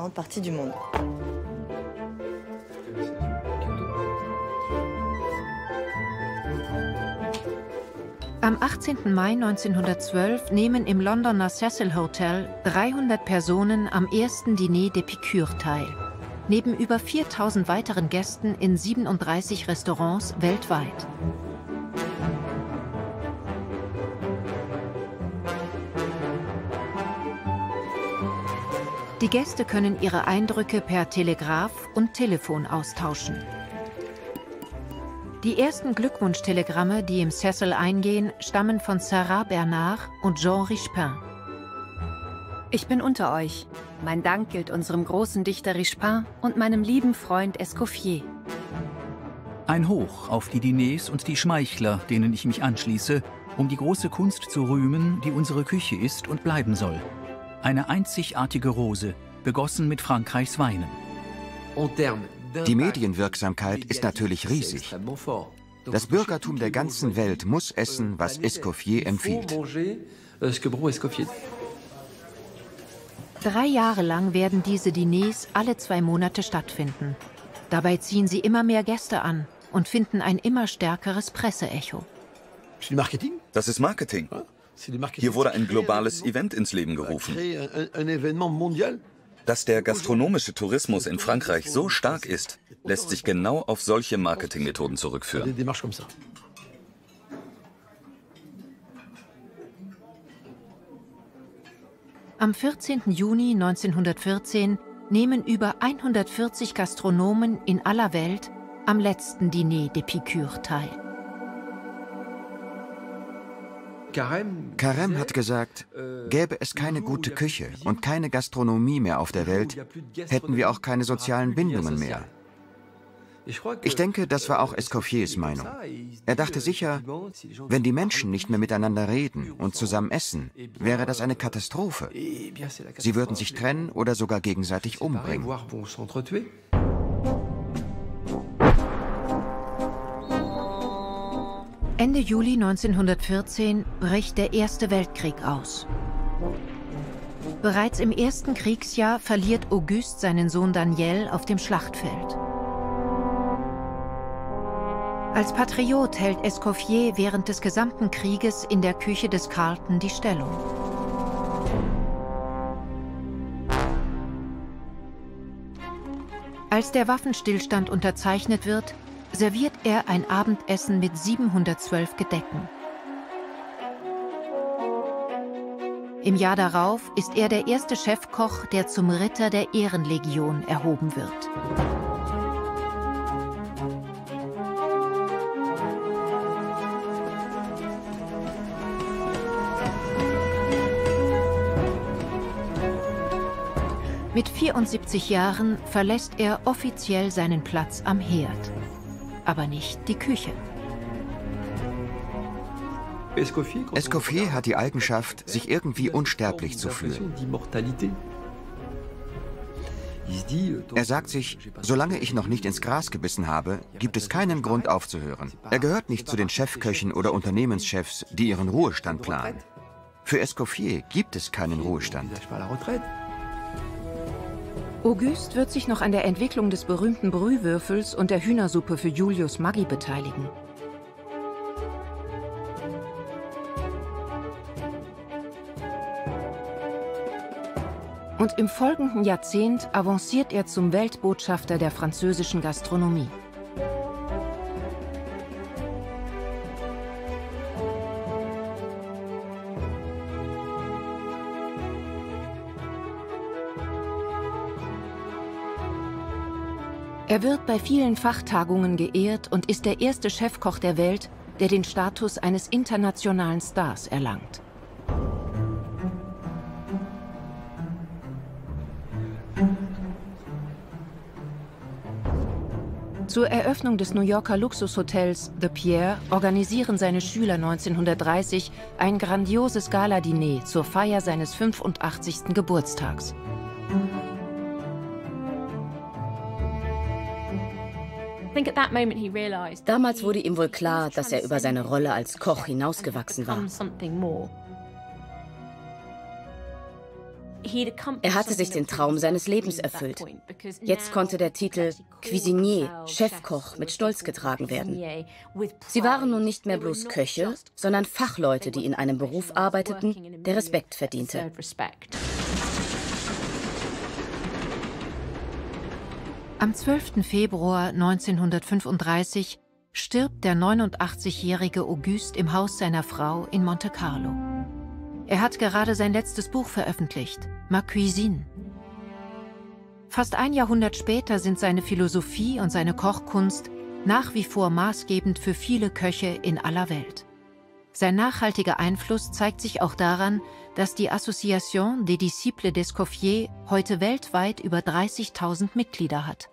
S1: Am achtzehnten Mai neunzehnhundertzwölf nehmen im Londoner Cecil Hotel dreihundert Personen am ersten Dîner d'Épicure teil, neben über viertausend weiteren Gästen in siebenunddreißig Restaurants weltweit. Die Gäste können ihre Eindrücke per Telegraph und Telefon austauschen. Die ersten Glückwunschtelegramme, die im Cecil eingehen, stammen von Sarah Bernard und Jean Richepin.
S17: Ich bin unter euch. Mein Dank gilt unserem großen Dichter Richepin und meinem lieben Freund Escoffier.
S7: Ein Hoch auf die Diners und die Schmeichler, denen ich mich anschließe, um die große Kunst zu rühmen, die unsere Küche ist und bleiben soll. Eine einzigartige Rose, begossen mit Frankreichs Weinen.
S6: Die Medienwirksamkeit ist natürlich riesig. Das Bürgertum der ganzen Welt muss essen, was Escoffier empfiehlt.
S1: Drei Jahre lang werden diese Diners alle zwei Monate stattfinden. Dabei ziehen sie immer mehr Gäste an und finden ein immer stärkeres Presseecho.
S3: Das ist Marketing. Hier wurde ein globales Event ins Leben gerufen. Dass der gastronomische Tourismus in Frankreich so stark ist, lässt sich genau auf solche Marketingmethoden zurückführen.
S1: Am vierzehnten Juni neunzehnhundertvierzehn nehmen über hundertvierzig Gastronomen in aller Welt am letzten Dîner d'Épicure teil.
S6: Carême hat gesagt, gäbe es keine gute Küche und keine Gastronomie mehr auf der Welt, hätten wir auch keine sozialen Bindungen mehr. Ich denke, das war auch Escoffiers Meinung. Er dachte sicher, wenn die Menschen nicht mehr miteinander reden und zusammen essen, wäre das eine Katastrophe. Sie würden sich trennen oder sogar gegenseitig umbringen.
S1: Ende Juli neunzehnhundertvierzehn bricht der Erste Weltkrieg aus. Bereits im ersten Kriegsjahr verliert Auguste seinen Sohn Daniel auf dem Schlachtfeld. Als Patriot hält Escoffier während des gesamten Krieges in der Küche des Carlton die Stellung. Als der Waffenstillstand unterzeichnet wird, serviert er ein Abendessen mit siebenhundertzwölf Gedecken. Im Jahr darauf ist er der erste Chefkoch, der zum Ritter der Ehrenlegion erhoben wird. Mit vierundsiebzig Jahren verlässt er offiziell seinen Platz am Herd. Aber nicht die Küche.
S6: Escoffier hat die Eigenschaft, sich irgendwie unsterblich zu fühlen. Er sagt sich, solange ich noch nicht ins Gras gebissen habe, gibt es keinen Grund aufzuhören. Er gehört nicht zu den Chefköchen oder Unternehmenschefs, die ihren Ruhestand planen. Für Escoffier gibt es keinen Ruhestand.
S1: Auguste wird sich noch an der Entwicklung des berühmten Brühwürfels und der Hühnersuppe für Julius Maggi beteiligen. Und im folgenden Jahrzehnt avanciert er zum Weltbotschafter der französischen Gastronomie. Er wird bei vielen Fachtagungen geehrt und ist der erste Chefkoch der Welt, der den Status eines internationalen Stars erlangt. Zur Eröffnung des New Yorker Luxushotels The Pierre organisieren seine Schüler neunzehnhundertdreißig ein grandioses Galadiner zur Feier seines fünfundachtzigsten Geburtstags.
S16: Damals wurde ihm wohl klar, dass er über seine Rolle als Koch hinausgewachsen war. Er hatte sich den Traum seines Lebens erfüllt. Jetzt konnte der Titel Cuisinier, Chefkoch, mit Stolz getragen werden. Sie waren nun nicht mehr bloß Köche, sondern Fachleute, die in einem Beruf arbeiteten, der Respekt verdiente.
S1: Am zwölften Februar neunzehnhundertfünfunddreißig stirbt der neunundachtzigjährige Auguste im Haus seiner Frau in Monte Carlo. Er hat gerade sein letztes Buch veröffentlicht, Ma Cuisine. Fast ein Jahrhundert später sind seine Philosophie und seine Kochkunst nach wie vor maßgebend für viele Köche in aller Welt. Sein nachhaltiger Einfluss zeigt sich auch daran, dass die Association des Disciples d'Escoffier heute weltweit über dreißigtausend Mitglieder hat.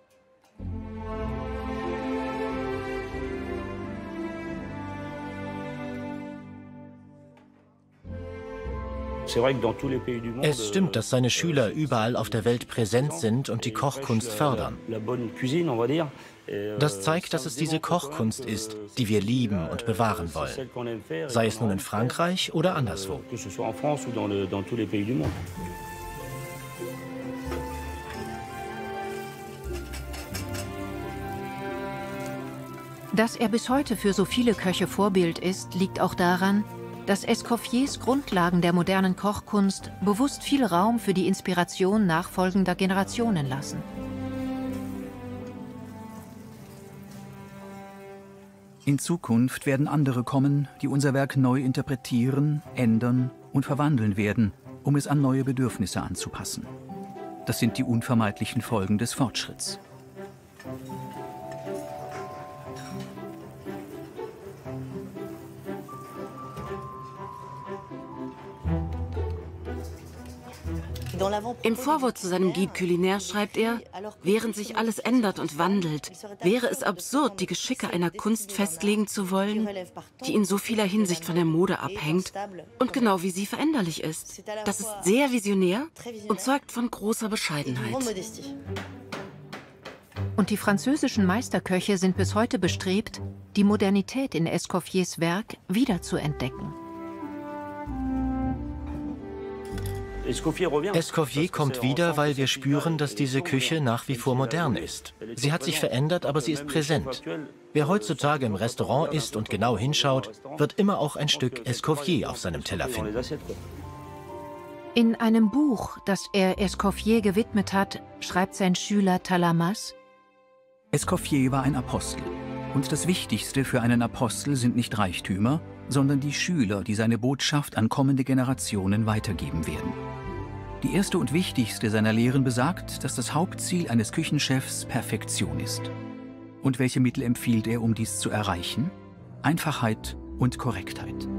S5: Es stimmt, dass seine Schüler überall auf der Welt präsent sind und die Kochkunst fördern. Das zeigt, dass es diese Kochkunst ist, die wir lieben und bewahren wollen, sei es nun in Frankreich oder anderswo.
S1: Dass er bis heute für so viele Köche Vorbild ist, liegt auch daran, dass Escoffiers Grundlagen der modernen Kochkunst bewusst viel Raum für die Inspiration nachfolgender Generationen lassen.
S7: In Zukunft werden andere kommen, die unser Werk neu interpretieren, ändern und verwandeln werden, um es an neue Bedürfnisse anzupassen. Das sind die unvermeidlichen Folgen des Fortschritts.
S4: Im Vorwort zu seinem Guide culinaire schreibt er, während sich alles ändert und wandelt, wäre es absurd, die Geschicke einer Kunst festlegen zu wollen, die in so vieler Hinsicht von der Mode abhängt und genau wie sie veränderlich ist. Das ist sehr visionär und zeugt von großer Bescheidenheit.
S1: Und die französischen Meisterköche sind bis heute bestrebt, die Modernität in Escoffiers Werk wiederzuentdecken.
S5: Escoffier kommt wieder, weil wir spüren, dass diese Küche nach wie vor modern ist. Sie hat sich verändert, aber sie ist präsent. Wer heutzutage im Restaurant isst und genau hinschaut, wird immer auch ein Stück Escoffier auf seinem Teller finden.
S1: In einem Buch, das er Escoffier gewidmet hat, schreibt sein Schüler Talamas:
S7: Escoffier war ein Apostel. Und das Wichtigste für einen Apostel sind nicht Reichtümer, sondern die Schüler, die seine Botschaft an kommende Generationen weitergeben werden. Die erste und wichtigste seiner Lehren besagt, dass das Hauptziel eines Küchenchefs Perfektion ist. Und welche Mittel empfiehlt er, um dies zu erreichen? Einfachheit und Korrektheit.